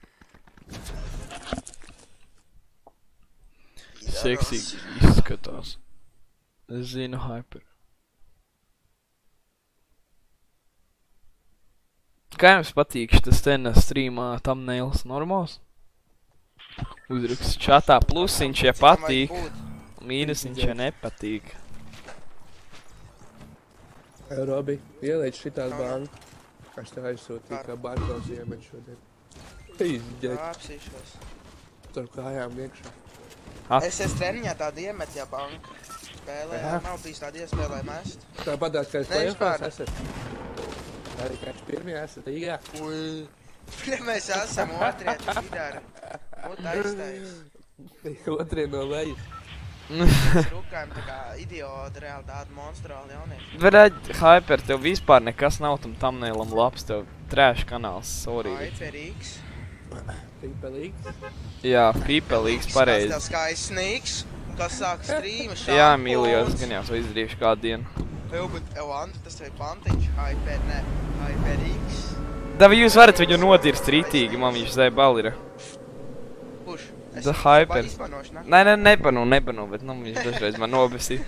Seksīgi izskatās. Es zinu Hyper. Kā jums patīk šitas ten streamā thumbnails normāls? Uzraksts čatā plusiņš, ja patīk. Mīnusiņš, ja nepatīk. Robi, ieliec šitās banku. Es tev aizsūtīju, kā Bartos iemet šodien. Izģēt, Apsīšos. tur kājām iekšā. Es treniņā tādu iemet, ja banka spēlē. Nav bijis tāda iespēja, lai mest. Tā padās, ka es Ne, plēfās vispār. esat. Arī kāds pirmie esat Rīgā. Mēs esam otrie, tas vidāri. Taistais. Otrie no lejas. Mēs rukājam tā kā idioti, reāli tādi monstrāli jaunieši. Varētu, Hyper, tev vispār nekas nav tam thumbnailam labs, tev trash kanāls, sorry. Hyperīgs. Pīpelīgs. Jā, pīpelīgs, pareizi. Tas tev skaists sniks, kas sāk streama, šampūns. Jā, mīlijos, gan jau to izdarījuši kādu dienu. Andi, tas tev ir pantiņš, hyperīgs. Davi, jūs varat viņu nodirst rītīgi, man viņš zē balira. Puš? The Hyper. Izpanošu, ne? Nē, nebanu, bet nu viņš dažreiz man nobesī.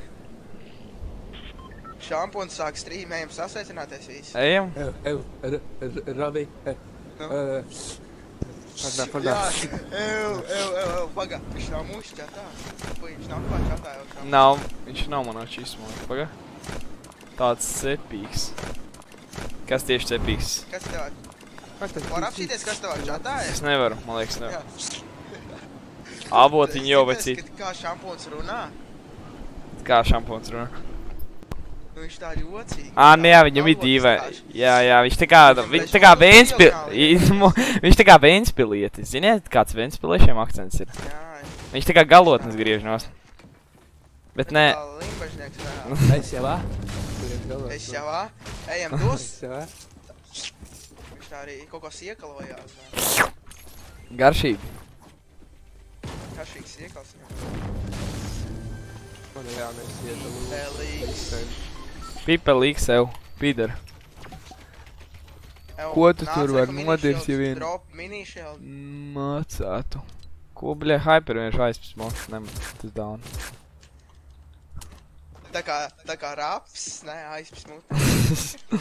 Šampūns sāk streamējam, sasveicināties visi. Ejam? Ravi. Padā. Pagā, viņš nav mūsu čatā. Viņš nav klāt čatā jau šampūns. Nav, viņš nav manā čismā. Paga. Tāds cepīgs. Kas tieši cepīgs? Kas tev? Var apsīties, kas tev čatā ir? Es nevaru, man liekas, nevaru. Jā. Abotiņi jau vecīt. Kā šampūns runā? Kā šampons runā? Nu, viņš tā jocīgi. Nē, viņam ir dīvai. Jā, viņš tā kā viņš tā kā Ventspilietis. Ziniet, kāds Ventspiliešiem akcents ir? Jā. Viņš tā kā galotnes griež nost. Bet nē. Tā limbažnieks vēl. Es jau vā? Es jau vā? Ejam dus. Es jau vā? Viņš tā arī kaut kā siekalojās. Garšīgi. Kašīgs siekals. Man jā, mēs iedalū. Elīgs. Pipelīgs sev. Pīdara. Ko tu tur var nodirst, ja vien? Drop mini-shield. Mācētu. Ko, bļē, Hyper vienš aizpasmok? Tas daun. Tā kā raps, ne, aizpasmūt.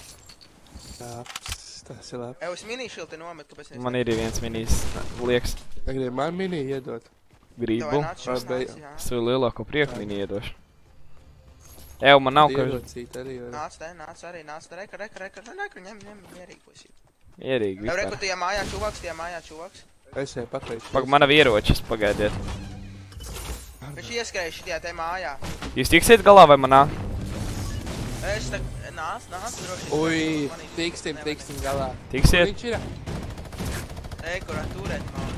Tas ir labi. Es mini-shield te nomet, kāpēc es... Man ir viens minis liekas. Gribu man mini iedot. Gribu. Nāc, Es tev lielāko prieku mini iedošu. Ew, man nav, ka Ierocīt arī var. Nāc te, reka, ņem, mierīgi puisīt. ierīgi Jau reku, vispār. tie mājā čuvaks. Es jau pakaļ. Pag, mana ieročas, pagaidiet. Viņš ieskrēja šitajā te mājā. Jūs tiksiet galā vai manā? Es tā, nāc, droši. Ui, tiksim galā. Tiksiet? Viņš ir? Kurā turēt maus.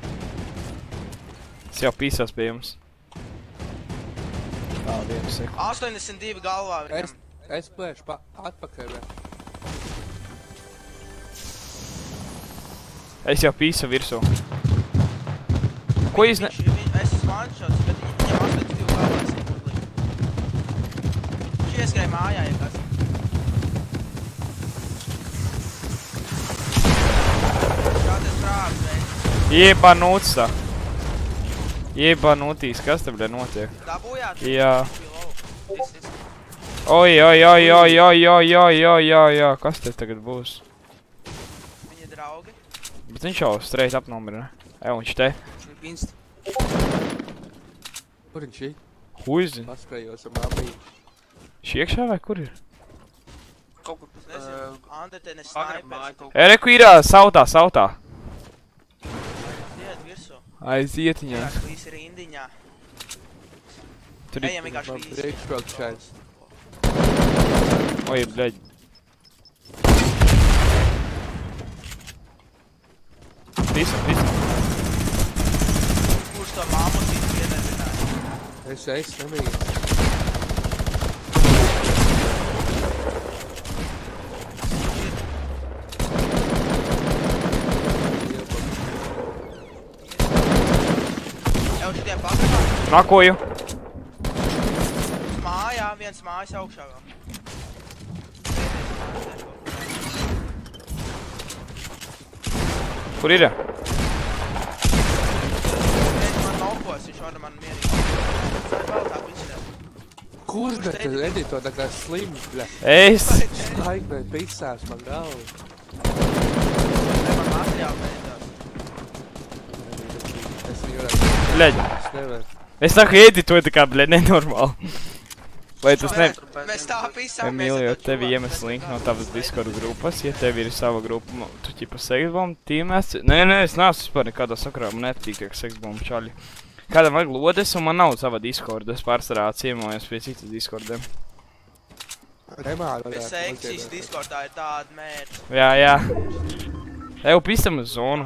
Es jau pīsos pie jums. Tā, 1 sekundi. 82 galvā viņam. Es plēšu atpakaļ. Es jau pīsu virsū. Ko jūs ne... Es esmu manšots, bet viņam 82 galvās ir. Viņš ieskrēja mājā, ja kas. Šādies prāvis, veids. Iebanūtsa. Iebanūtīs, kas te, bļa, notiek? Dabūjāt? Jā. Oi, kas te tagad būs? Viņa draugi. Bet viņš jau straight up nomira, ne? Viņš te. Viņš ir pinst. Kur viņš ir? Huizi. Paskrējos ar māmiju. Šī iekšā vai kur ir? Kaut kur pēc... Andertenes Pagrab māja snaipers. kaut kur. Reku ir sautā. Iet virsū. Aizietiņā. Vienkārši visi rindiņā. Tur ir... Ejam vienkārši Man visi. priekšroks šeit. Oi, bļaļ. Visam. Kurš to mammas iedarbināja? Es nemīlu. Jau šitie pagrabā. Nakoju. Mājā, viens mājas augšā vēl. Kur ir? Man nokos, viņš vada man mierīgi. Vēl tā pišķē. Kurš, bet redzi to tā kā slims, bļa. Es. Staigmēt pisās man galvu. Ne, man materiāli beidzās. Es viņu varētu. Bļaļ. Es nevaru. Es saku, editoju tā kā, bļaļ, nenormāli. Vai tas ne... Mēs tā pisām. Emīlija, tevi iemes link no tavas Discord grupas, ja tev ir sava grupa, tu ķipa seksbombu tīmēs. Nē, es neesmu vispār nekādā sakarā, man nepatīk tiek seksbombu čaļi. Kādam vajag lodes, un man nav sava Discord, es pārsvarā ciemojos pie citas Discordiem. Nemāru Pie varētu. seksīs Discordā ir tāda mērķa. Jā. Eju, pisam uz zonu.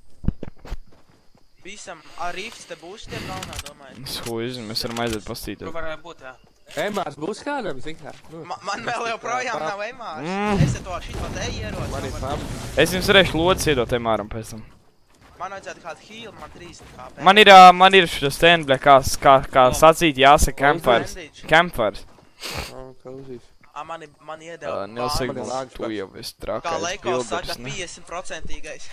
Pisam, ar rifts te būs tiem galvenā, domāju. Es huizi, mēs varam aiziet pastīties. Tur varētu būt, jā. Emārs būs kādam, zin kā? Man vēl joprojām nav emārs. Es te to šito te ieroci. Man ir fam. Es jums varēšu lodes iedot Emāram pēc tam. Man vajadzētu kādu heal, man 3 KP. Man ir šis ten, bļa, kā sacīt jāsaka campfires. Campfires. Klausīs. Man iedeva Nelsaka, Vārds. tu jau esi Kā trakais Leiko saka, pildurs, 50%-īgais.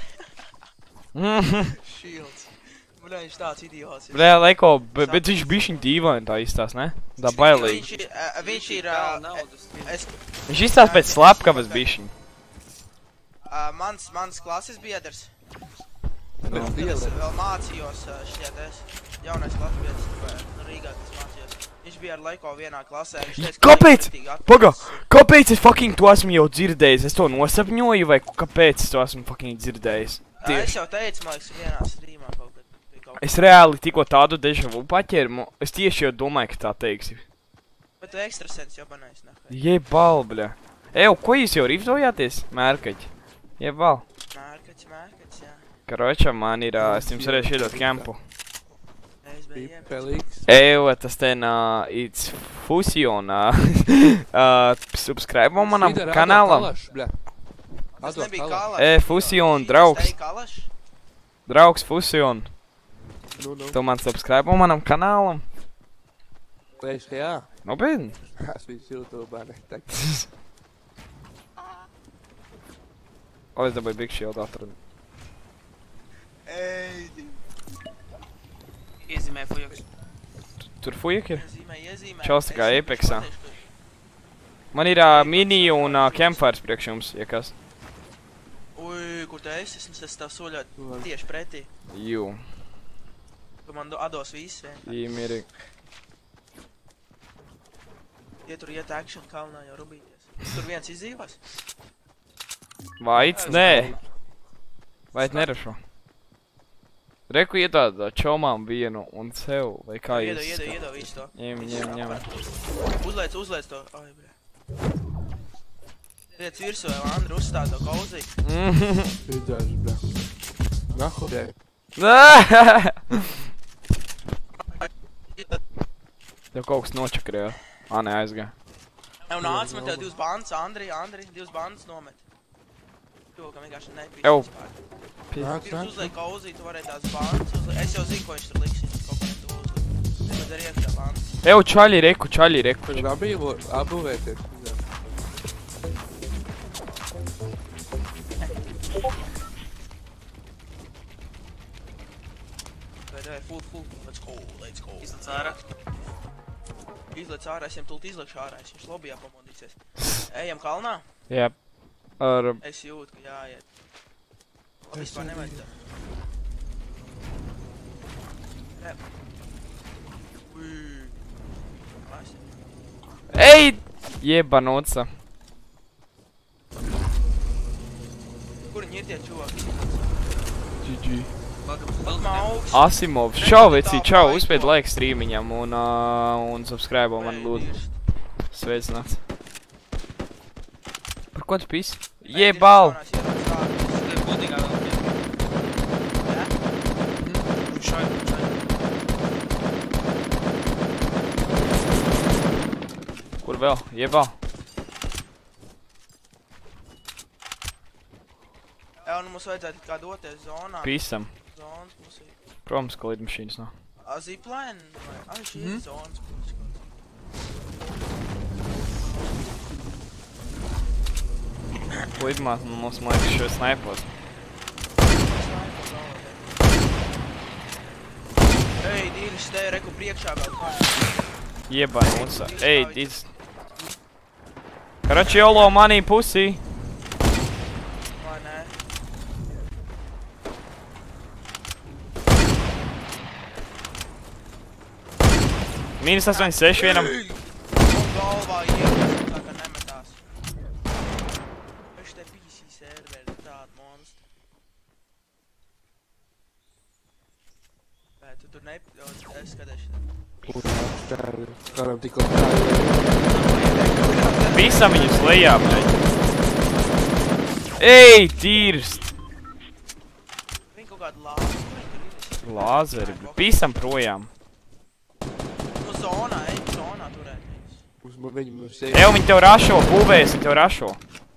Shields. Bļa, viņš tāds idiots. Bļā, Leiko, bet viņš bišķiņ dīvaini tā izstās, ne? Tā bailīgi. Viņš ir... Viņš izstās pēc slepkavas bišķiņ. Mans klases biedrs. Pēc Es dievē. vēl mācījos šķiet, jaunais klases biedrs Rīgā, kas mācījos. Viņš bija ar Leiko vienā klasē. Kāpēc? Paga, kāpēc es fucking to esmu jau dzirdējis? Es to nosapņoju, vai kāpēc es to esmu fucking dzirdējis? Es jau teicu, man liekas, vienā streamā kaut kad. Es reāli tikko tādu deja vu paķēru, es tieši jau domāju, ka tā teiksi. Bet tu ekstrasens jobanais, ne? Jebal, bļa. Eju, ko jūs jau riftojāties? Mērkaķi. Jebal. Mērkaķis, jā. Karoča, man ir, es jums varēšu iedot kempu. Pipelīgs. Eju, tas ten, it's Fusion, subscribe manam kanālam. Tas nebija kalaš. Fusion, draugs. Tas kalaš? Draugs Fusion. Nu. Tu man subscribe manam kanālam. Teiks, ka jā. Nopietni. Es visu YouTube'ā neteikt. O, es dabūju Big Shield atradu. Iezīmē fujoks. Tur fujek ir? Iezīmē. Čals tā kā Apexā. Man ir mini un campfires priekš jums, ja kas. Ui, kur tu esi? Es tev soļot tieši pretī. Jū. Tu man dos visu vienkārši. Mierīgi. Tur iet action kalnā jau rubīties. Tur viens izdzīvos. Vaids, nē. Vaids nerašo. Reku ietādā čomām vienu un sev, vai kā Iedo visu to. Ņem. Uzliec to. Ai, bļa. Liec virsū, jau Andri uzstāda to kauzī. Vidās, bļa. Nahudē. Tev kaut kas nočakarēja. Nē, aizgāja. Jau nāc, man tev divas bandas, Andri, divas bandas nomet. To, ka vienkārši nepīst Ew. vispār. Nāc. Pirms uzliek kauzī, tu varēji tās bandas uzliek. Es jau zinu, ko viņš tur liks. Kaut kā tu uzliek. Nemaz arī iekšā bandas. Ew, čaļi reku. Tur apbūvēties. Vai, full. Let's go. Izlec ārā. Izlec ārā, es viņam tult izlekšu ārā. Es viņš lobijā pamodīsies. Ejam kalnā? Jā. Ar... Es jūtu, ka jāiet. Labi, vispār nevajag tā. Ej! Jebanoca. Kur viņi ir tie čuvaki? GG. Mauks. Asimov. Čau, vecī, čau. Uzspied like streamiņam un subscribe man lūdzu. Sveicināts. Par ko tu pisi? Jebal! Kur vēl? Jebal! Jā, nu mums vajadzētu kā doties zonā. Pisam. Zonas mums ir. Protams, ka lidmašīnas nav. Zipline? Ai, šī ir zonas. Lidmāt mums liekas šo snaipos. Ej, dīris, te reku priekšā vēl kā. Jebanoca. Ej, dīris. Karačiolo manī pusī. Vai nē? Mīnus 86 vienam. Un galvā iet, tā kā nemetās. Viņš te PC serveri, tāda monstri. Vai, tu tur es skatēšu. Kādam tikko tā. Pisam viņus lejā, bļaļ. Ej, tīrst. Viņi kaut kādu lāzeri. Lāzeri, bļaļ. Pisam projām. Nu zonā, ej, zonā turēt viņus. Viņi mums ir. Ev, viņi tev rašo, būvējas, viņi tev rašo.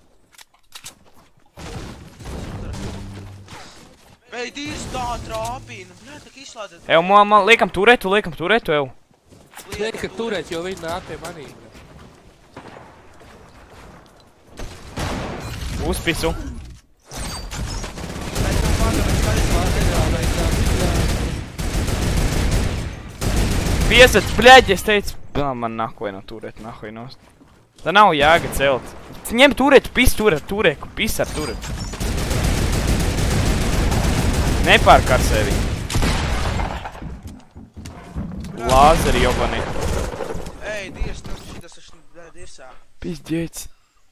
Ej, dīris tā trāpīna. Bļā, tā kā izslēdzēt. Ev, man liekam turētu, Ev. Liek, ka turēt, jo viņi nāk pie manī. Uzpisu. Piesat, bļaļ, es teicu. Man nahuj no turēt, nahuj nost. Tā nav jēga celt. Ņem turētu, pis turētu, pis ar turētu. Nepārkar sevi. Lāzeri jobani. Ej, dīris, tu šitas taču dirsā. Pizdiec.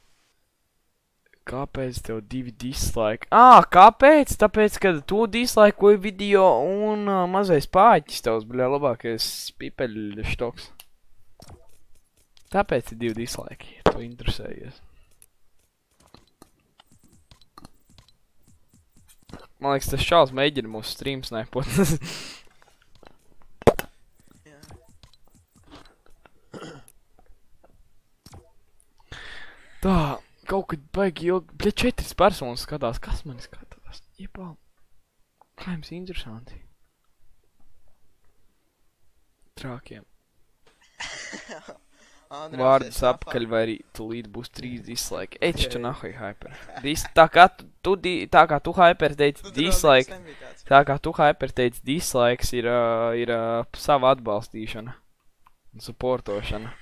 Kāpēc tev 2 dislike? Kāpēc? Tāpēc, ka tu dislikeoji video un mazais pāķis tavs, bļā, labākais pipeļu štoks. Tāpēc ir 2 dislike, ja tu interesējies. Man liekas, tas šāls mēģina mūsu stream snaipot. Tā, kaut kad baigi ilgi, bļa, 4 personas skatās, kas mani skatās? Jebal, kā jums interesanti? Trākiem. Vārdus apkaļ vai arī tulīt būs 3 dislike. Ej, tu nahuj hyper. Tā kā tu hyper teici dislike, dislikes ir sava atbalstīšana un supportošana.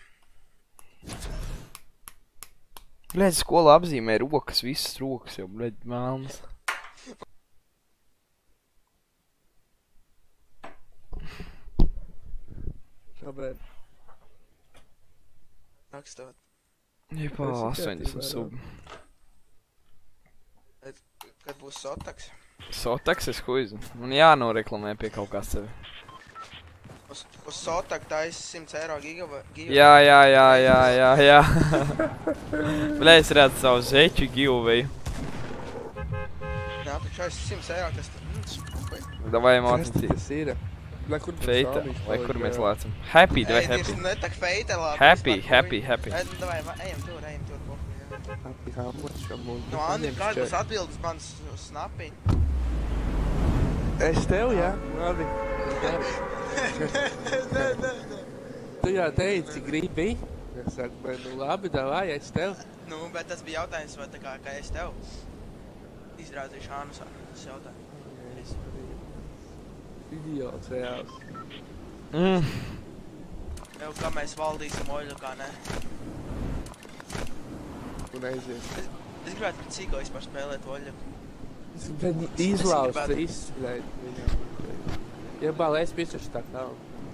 Bļaļ, skola apzīmē rokas, visas rokas jau, bļaļ, melnas. Kāpēc? rakstot. Jepā, Tas ir 80 kārtībā, sub. Kad būs Sotaks? Sotaks es huizu. Man jānoreklamē pie kaut kā sevi. Uz Sotak tais 100 eiro giga. Jā. Bļa, es redzu savu zeķu giveawayu. Nā, taču aiz 100 eiro, kas tur... Davai Kas mācīt. tas ir? Lai kur Feita, vai kur mēs lēcam? Happy, vai happy? Ne tak feita labi. Happy. Davai, ejam tur, pohu. Happy Hamlets šo mūsu. No, Andi, kāds būs atbildes mans snapī? Es tev, jā? Labi. Tu jau teici, gribi? Es saku, nu labi, davai, es tev. Nu, bet tas bija jautājums, vai tā kā es tev izrādīšu Ānusā. Tas jautājums. Idiots, reāls. Jau kā mēs valdīsim oļu, kā ne. Un aizies. Es gribētu pret cīko vispār spēlēt oļu. Viņi izlausta, izspļēt viņam. Ja bāl, es pisašu tā kā.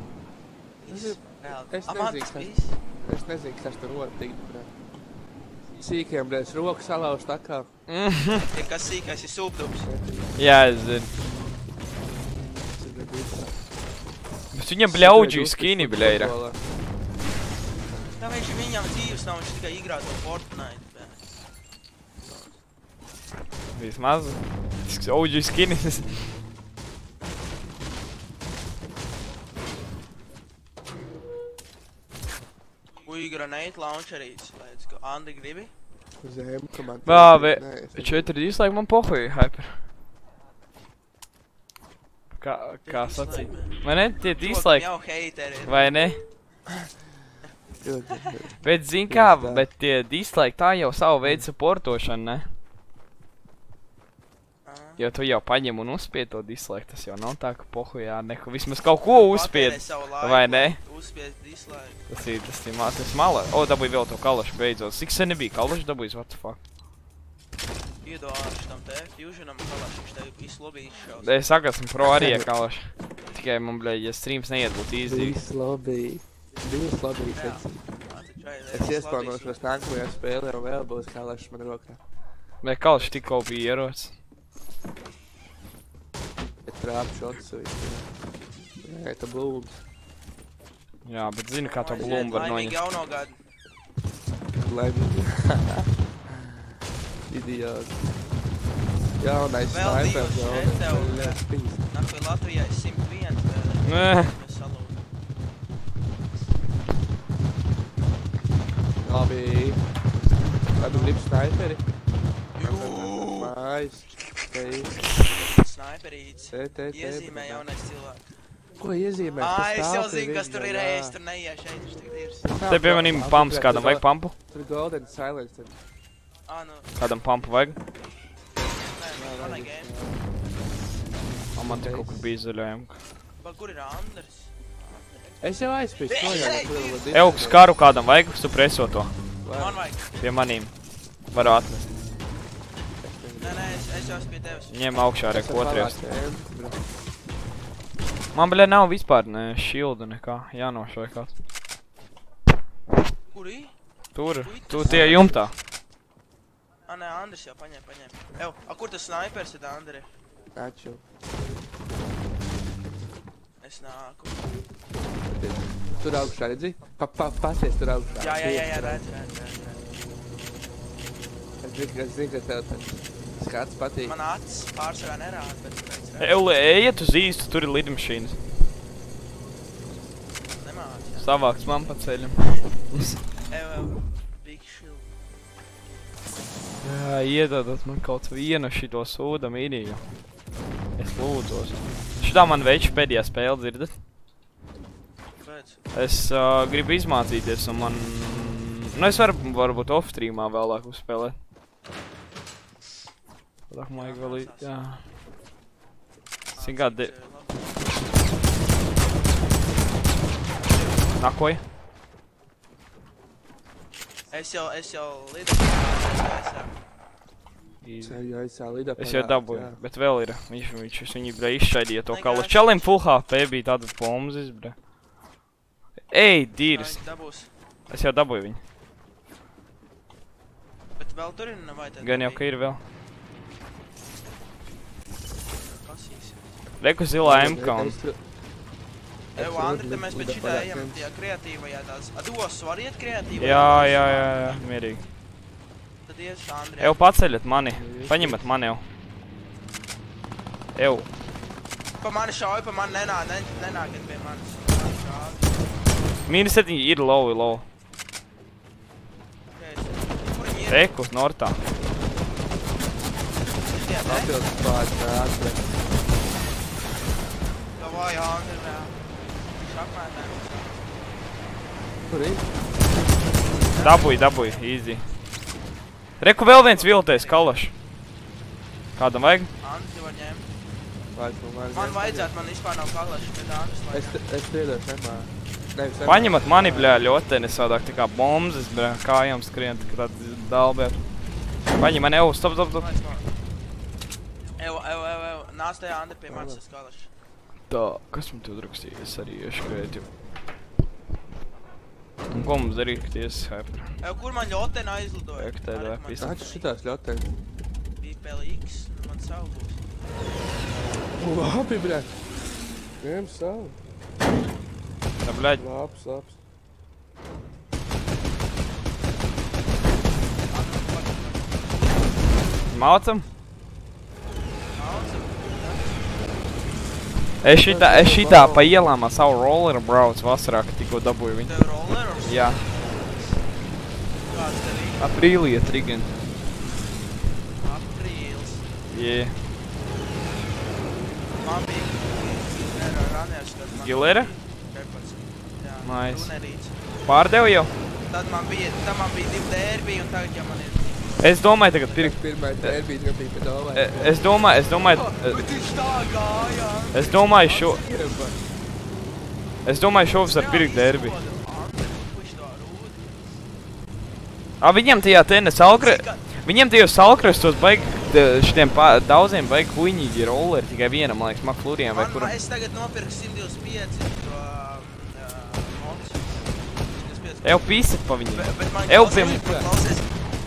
Es nezinu, kas tur notikt. Sīkiem reiz roku salauzt tā kā. Ja kas sīkais ir sūpdubs. Jā, es zinu. Bet viņam bļauģi skini, bļa, ir. Tā viņš viņam dzīves nav, viņš tikai igrāto Fortnite. Vismaz. OG skinis. We grenade launcherīts. Let's go. Andi, gribi? Zem, komandē. Bāve, 4 dislike man pohuji, hyper. Kā sacīt? Vai ne? Tie dislike? Jau heiteri. Vai ne? Bet zin kā, bet tie dislike tā jau savu veidu supportošana, ne? Jo tu jau paņem un uzspied to dislike, tas jau nav tā, ka pohujā neko, vismaz kaut ko uzspied, vai ne? Uzspied dislike. Tas ir mācības malā. O, dabūj vēl to kalašu beidzot. Cik sen nebija kalašu dabūjis, what the fuck? Iedolāšu tam te, Fusionam kalašu, viņš tev visu lobby izšaus. Es saku, esmu pro arī ar kalašu. Tikai man, bļa, ja streams neiet būt easy. Viss lobby. Viss lobby, teici. Es iespaunošos nākamajā spēlē un vēl būs kalašs man rokā. Bet kalašu tikko bija ierots. Bet trāp šots visu. Jā, tā blūms. Jā, bet zinu, kā to blūmu var Laimīgi noņemt. jauno gadu. Laimīgi. Idiots. Jaunais Vēl snipers, divas, jaunais. tev, Nahuj Latvijā ir 101 spēlē. Nē. Es salūdu. Labi. Vai tu gribi sniperi? Mājas. Te ir. Sniperīts. Te. Iezīmē jaunais cilvēks. Ko iezīmē? Es jau zinu, kas tur ir, es tur neiešu šeit, viņš tik dirs. Te pie manim pumps, kādam vajag pumpu? Tur ir golden silence. Nu, Kādam pumpu vajag? nē, manai game. O, man te kaut kur bija zaļojumi. Kur ir Anders? Es jau aizpīšu to jau. Euks karu kādam vajag, supreso to. Man vajag. Pie manīm. Varu atnest. Nē, es jau esmu pie tevis. Ņem augšā reku otrajos. Man, bļa, nav vispār ne shieldu nekā. Jānošai kāds. Kur ir? Tur tie jumtā. Nē, Anders jau paņem. Kur tas snipers ir, Andri? Nāču. Es nāku. Tur augšā, redzi? Pasies tur augšā. Jā, redz. Es zinu, ka tev tas skats patīk. Man acis pārsvarā nerāda, bet pēc redz. Eule, ejiet uz īstu, tur ir lidmašīnas. Nemāc, jā. Savāks man pa ceļam. Big shield. Jā, iedodat man kaut vienu šito sūda mīniju. Es lūdzos. Šitā man veids pēdējā spēle, dzirdat? Pēc. Es gribu izmācīties un man... Nu, es varbūt off-streamā vēlāk uzspēlēt. Lāk maigi vēl ir, jā. Singādi... Nakoja? Es jau lidoju. Es jau dabūju, bet vēl ir. Viņi izšaidīja to kalu. Čalim full HP bija tāda pomzis, bre. Ej, dīrs. Es jau dabūju viņu. vēl tur ir, vai tad? Gan jau, ka ir vēl. Kasīs. Reku zilā M-kaun. Evo, Andri, te mēs pēc šitā ejam tajā kreatīvajā tās. Dos, var iet kreatīvajā? Jā, mierīgi. Tad ies, Andri. Ev, paceļat mani. Paņemat mani, Ev. Ev. Pa mani šauj, pa mani nenākiet pie manis. -7 ir low. Kur viņi ir? Reku, nortā. Papildus pāris atver. Davai, Andri, jā. Šakmētē. Kur ir? Dabūj, easy. Reku vēl viens viltais kalašs. Kādam vajag? Andri var ņemt. Man Man vajadzētu, man vispār nav kalaši, bet Andris vajag. Es piedošu, nemā. Paņemat mani, bļā, ļoteni savādāk, tā kā bombas, bļā, kājām skrien, tā kā tāds dalbēt. Paņem mani, Ev, stop. Evo, nāc tajā Andri pie manis uz kalaši. Tā, kas man tu rakstīja? Es arī ieškrētu. Un ko mums darīt, ka tiesas hyper? Evo, kur man ļoteni aizlidoja? Ektēd vai pist? Nāc šitās ļotēs. Bija PLX, man savu būs. Labi, bļā. Ņem savu. Tā, bļaļ. Labs. Maucam? Es šitā pa ielām ar savu rolleru braucu vasarā, kad tikko dabūju viņu. Tev rolleru? Jā. Kāds tev ir? Aprīlī trigen. Aprīls. Jē. Man bija runners, kad man Gilera? bija 14. Jā, Nice. runerīts. Pārdevu jau? Tad man bija 2 derbi un tagad jau man ir. Es domāju tagad pirkt. Pirmais derbī gribīja pa dolāru. Es domāju, Bet viņš tā gāja. es domāju šovasar pirkt derbi. Viņiem tajā tenis viņiem tajos salkrestos baigi, šitiem daudziem baigi huiņīgi rolleri, tikai vienam, man liekas, McFlurryiem vai kuram. Es tagad nopirku 125 to mods. Ev, pīsat pa viņiem. Bet man Ev, pie klausies.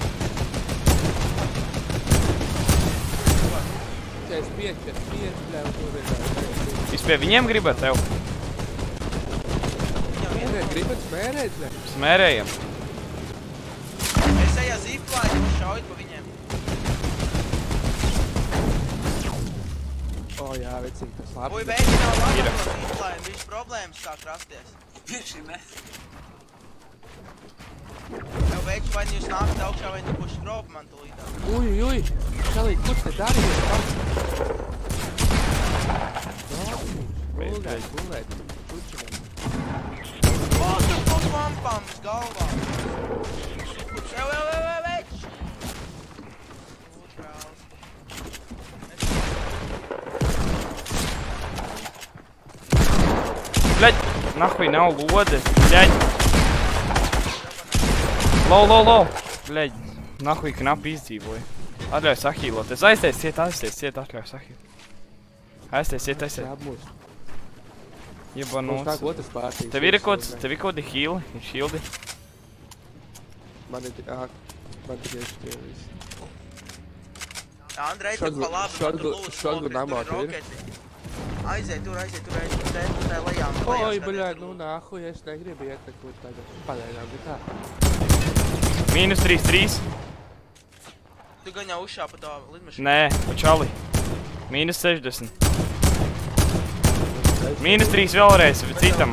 45, bļā, un tur ir. Jūs pie viņiem gribat, Ev? Gribat smērēt, bļā? Smērējam. Es eju zipline un šauju pa viņiem. Jā, vecīgi, tas labi. Uj, veidi nav labi to zipline, viņš problēmas sāk rasties. Tieši ne. Tev veidi, vai jūs nākat augšā, vai tu puši skrobu man tūlītā. Uj, Salī, kur te darījies? Buldēt. Lūdzu, ko pampams galvā? Več! Bļaļ, nahuj nav lodes, bļaļ. Low. Bļaļ, nahuj knapi izdzīvoja. Atļauj sahīloties. Aiztiesiet, atļauj sahīlot. Aiztiesiet. Jebanots. Mums nāk otrs pārtīs. Tev ir kaut hīli? Ir šildi? Man tikai šitie visi. Andrei, tev pa labi, man tur lūdzu šogru namā tu ir? roketi. Aiziet tur, te lejām. Oi, bļā, nu nāhuj, es negribu iet nekur tagad. Pagaidām, bet tā. -3. Tu gan jau uzšā pa tā lidmašīnu. Nē, učali. -60. -3 vēlreiz, citam.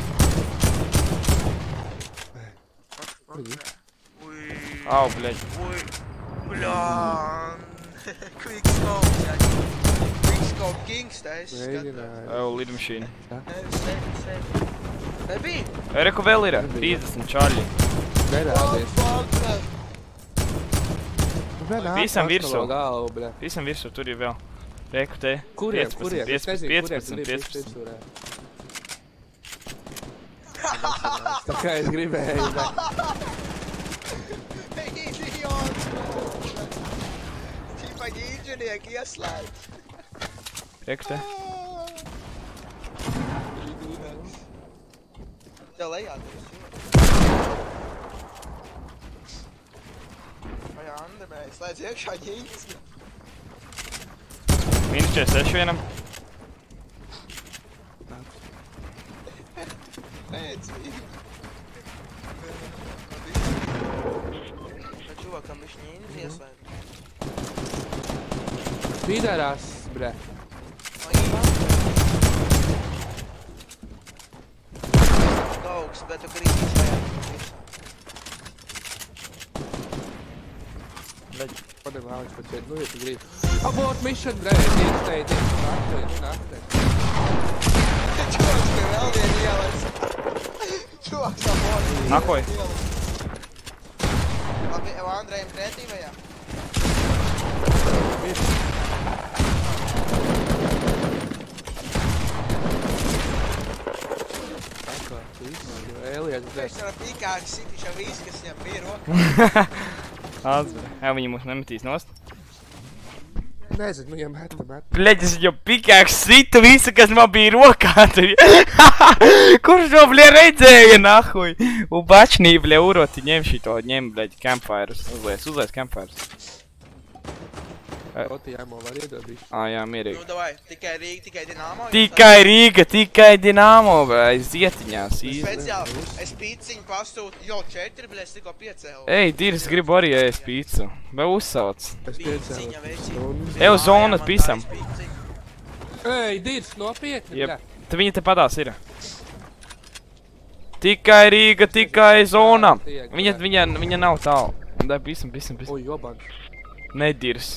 Au, bļaļ. Bļān. Quickscope, jā. Quickscope Kings, tā es skatās. Mēģināju. Au, lidmašīna. Sevi. Nebija? Reku vēl ir 30 čaļi. Nerādies. Visam virsū. Galvu, bļā. Visam virsū, tur ir vēl. Reku te. Kuriem? 15. Tā kā es gribēju, bļā. Idiots! Tīpa ģīģinieki ieslēdz. Reku te. Tev lejā, tu esi. Vai Andri? Ārmē, slēdz iekšā ņīņas. Minus 46 vienam. Pēc viņu. Tā čuvakam viņš ņīņas ieslēdz. Pīdārās, bre. Gauks, bet tu grīdīs vajag. Padem āvis pat šeit, nu, ja tu grib. Abort mission, bre, tieši. Naktē. Čuvaks pie vēl vien ielas. Čuvaks abort. Nahoj. Labi, Andrejam pretī vajā? Viņš ar pikāku sitišā visu, kas viņam bija rokā. Atzver. Viņi mūs nemetīs nost. Nezinu, viņam meta. Bļeģ, es jau pikāks situ visu, kas man bija rokā. Kurš to, bļe, redzēja, nahuj? U bačnī, bļe, uroti, ņem šito, ņem, bļeģ, campfires. Uzlies campfires. Oti jāmo var iedodīt. Jā, mierīgi. Nu, davai, tikai Rīga, tikai Dinamo. Tikai Rīga, tikai Dinamo, bļe, zietiņās, īsti. Speciāli, es pīciņu pasūtu, jau 4, bļe, es tikko 5 eiro. Ej, Dīris, gribu arī ēst pīcu. Vai uzsauc? Es Pīciņa veci. Eju zonas pisam. Ej, Dīrs, nopietni, Jep. bre. Te viņa te padās ir. Tikai Rīga, tikai zona. Viņa nav tālu. Dai, pisam. Oi, joban. Nedirs.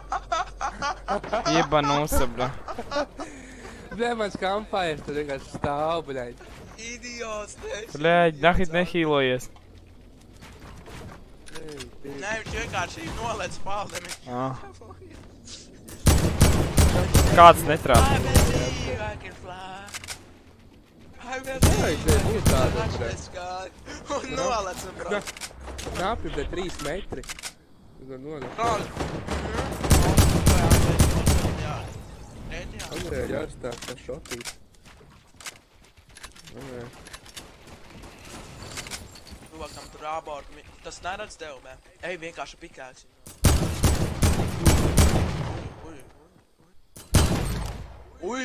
Jeba nosabla. Bre, mans campfires, tu vienkārši stāv, bļaļ. Idiots, nes. Bļēģ, nahit nehīlojies. Nē, viņš vienkārši nolēc paldemi. Kāds netrāp. I believe I can fly. I believe I can touch the sky. Un nolēc, bro. Knapi, bre, 3 metri. Rol. Andrejā jāstāv kā šotīt. Tuvākam tur abort. Tas neredz tev, bē. Ej, vienkārši pikāks. Ui.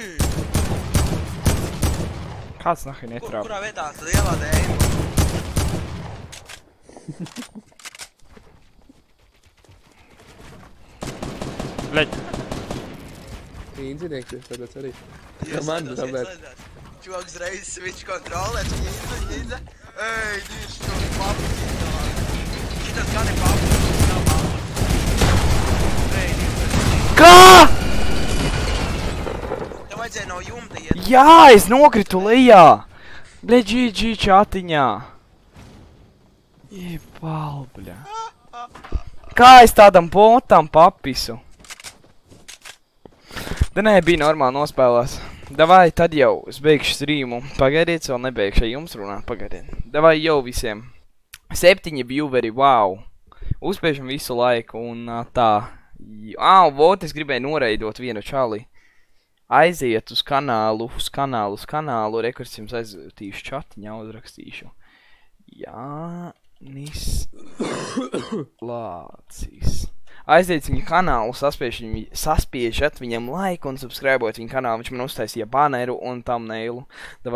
Kāds nahit netrāp. Kurā vietā tad ielādē ejam? Bļeģ. Inzinieks, es tāpēc arī. Ieslēdās. Čuvaks reizes switch kontrolēs, ņīza. Ej, Dīrs, šo papu. Šitas gan ir papu. Nav papu. Ej, Dīrs. Kā? Tev vajadzēja no jumta iet. Jā, es nokritu lejā. Bļeģ, GG čatiņā. Jebal, bļa. Kā es tādam botam papisu? Da nē, bija normāli nospēlās. Davai, tad jau es beigšu streamu. Pagaidiet, vēl nebeigšu ar jums runāt, pagaidiet. Davai jau visiem. 7 vieweri, wow. Uzspēšam visu laiku un tā. Vot, es gribēju noreidot vienu čali. Aiziet uz kanālu, rekurds jums aiztīšu čatiņā, uzrakstīšu. Jānis Lācis. Aiziet viņa kanālu, saspiežat viņam laiku un subscribot viņa kanālu. Viņš man uztaisīja baneru un thumbnailu.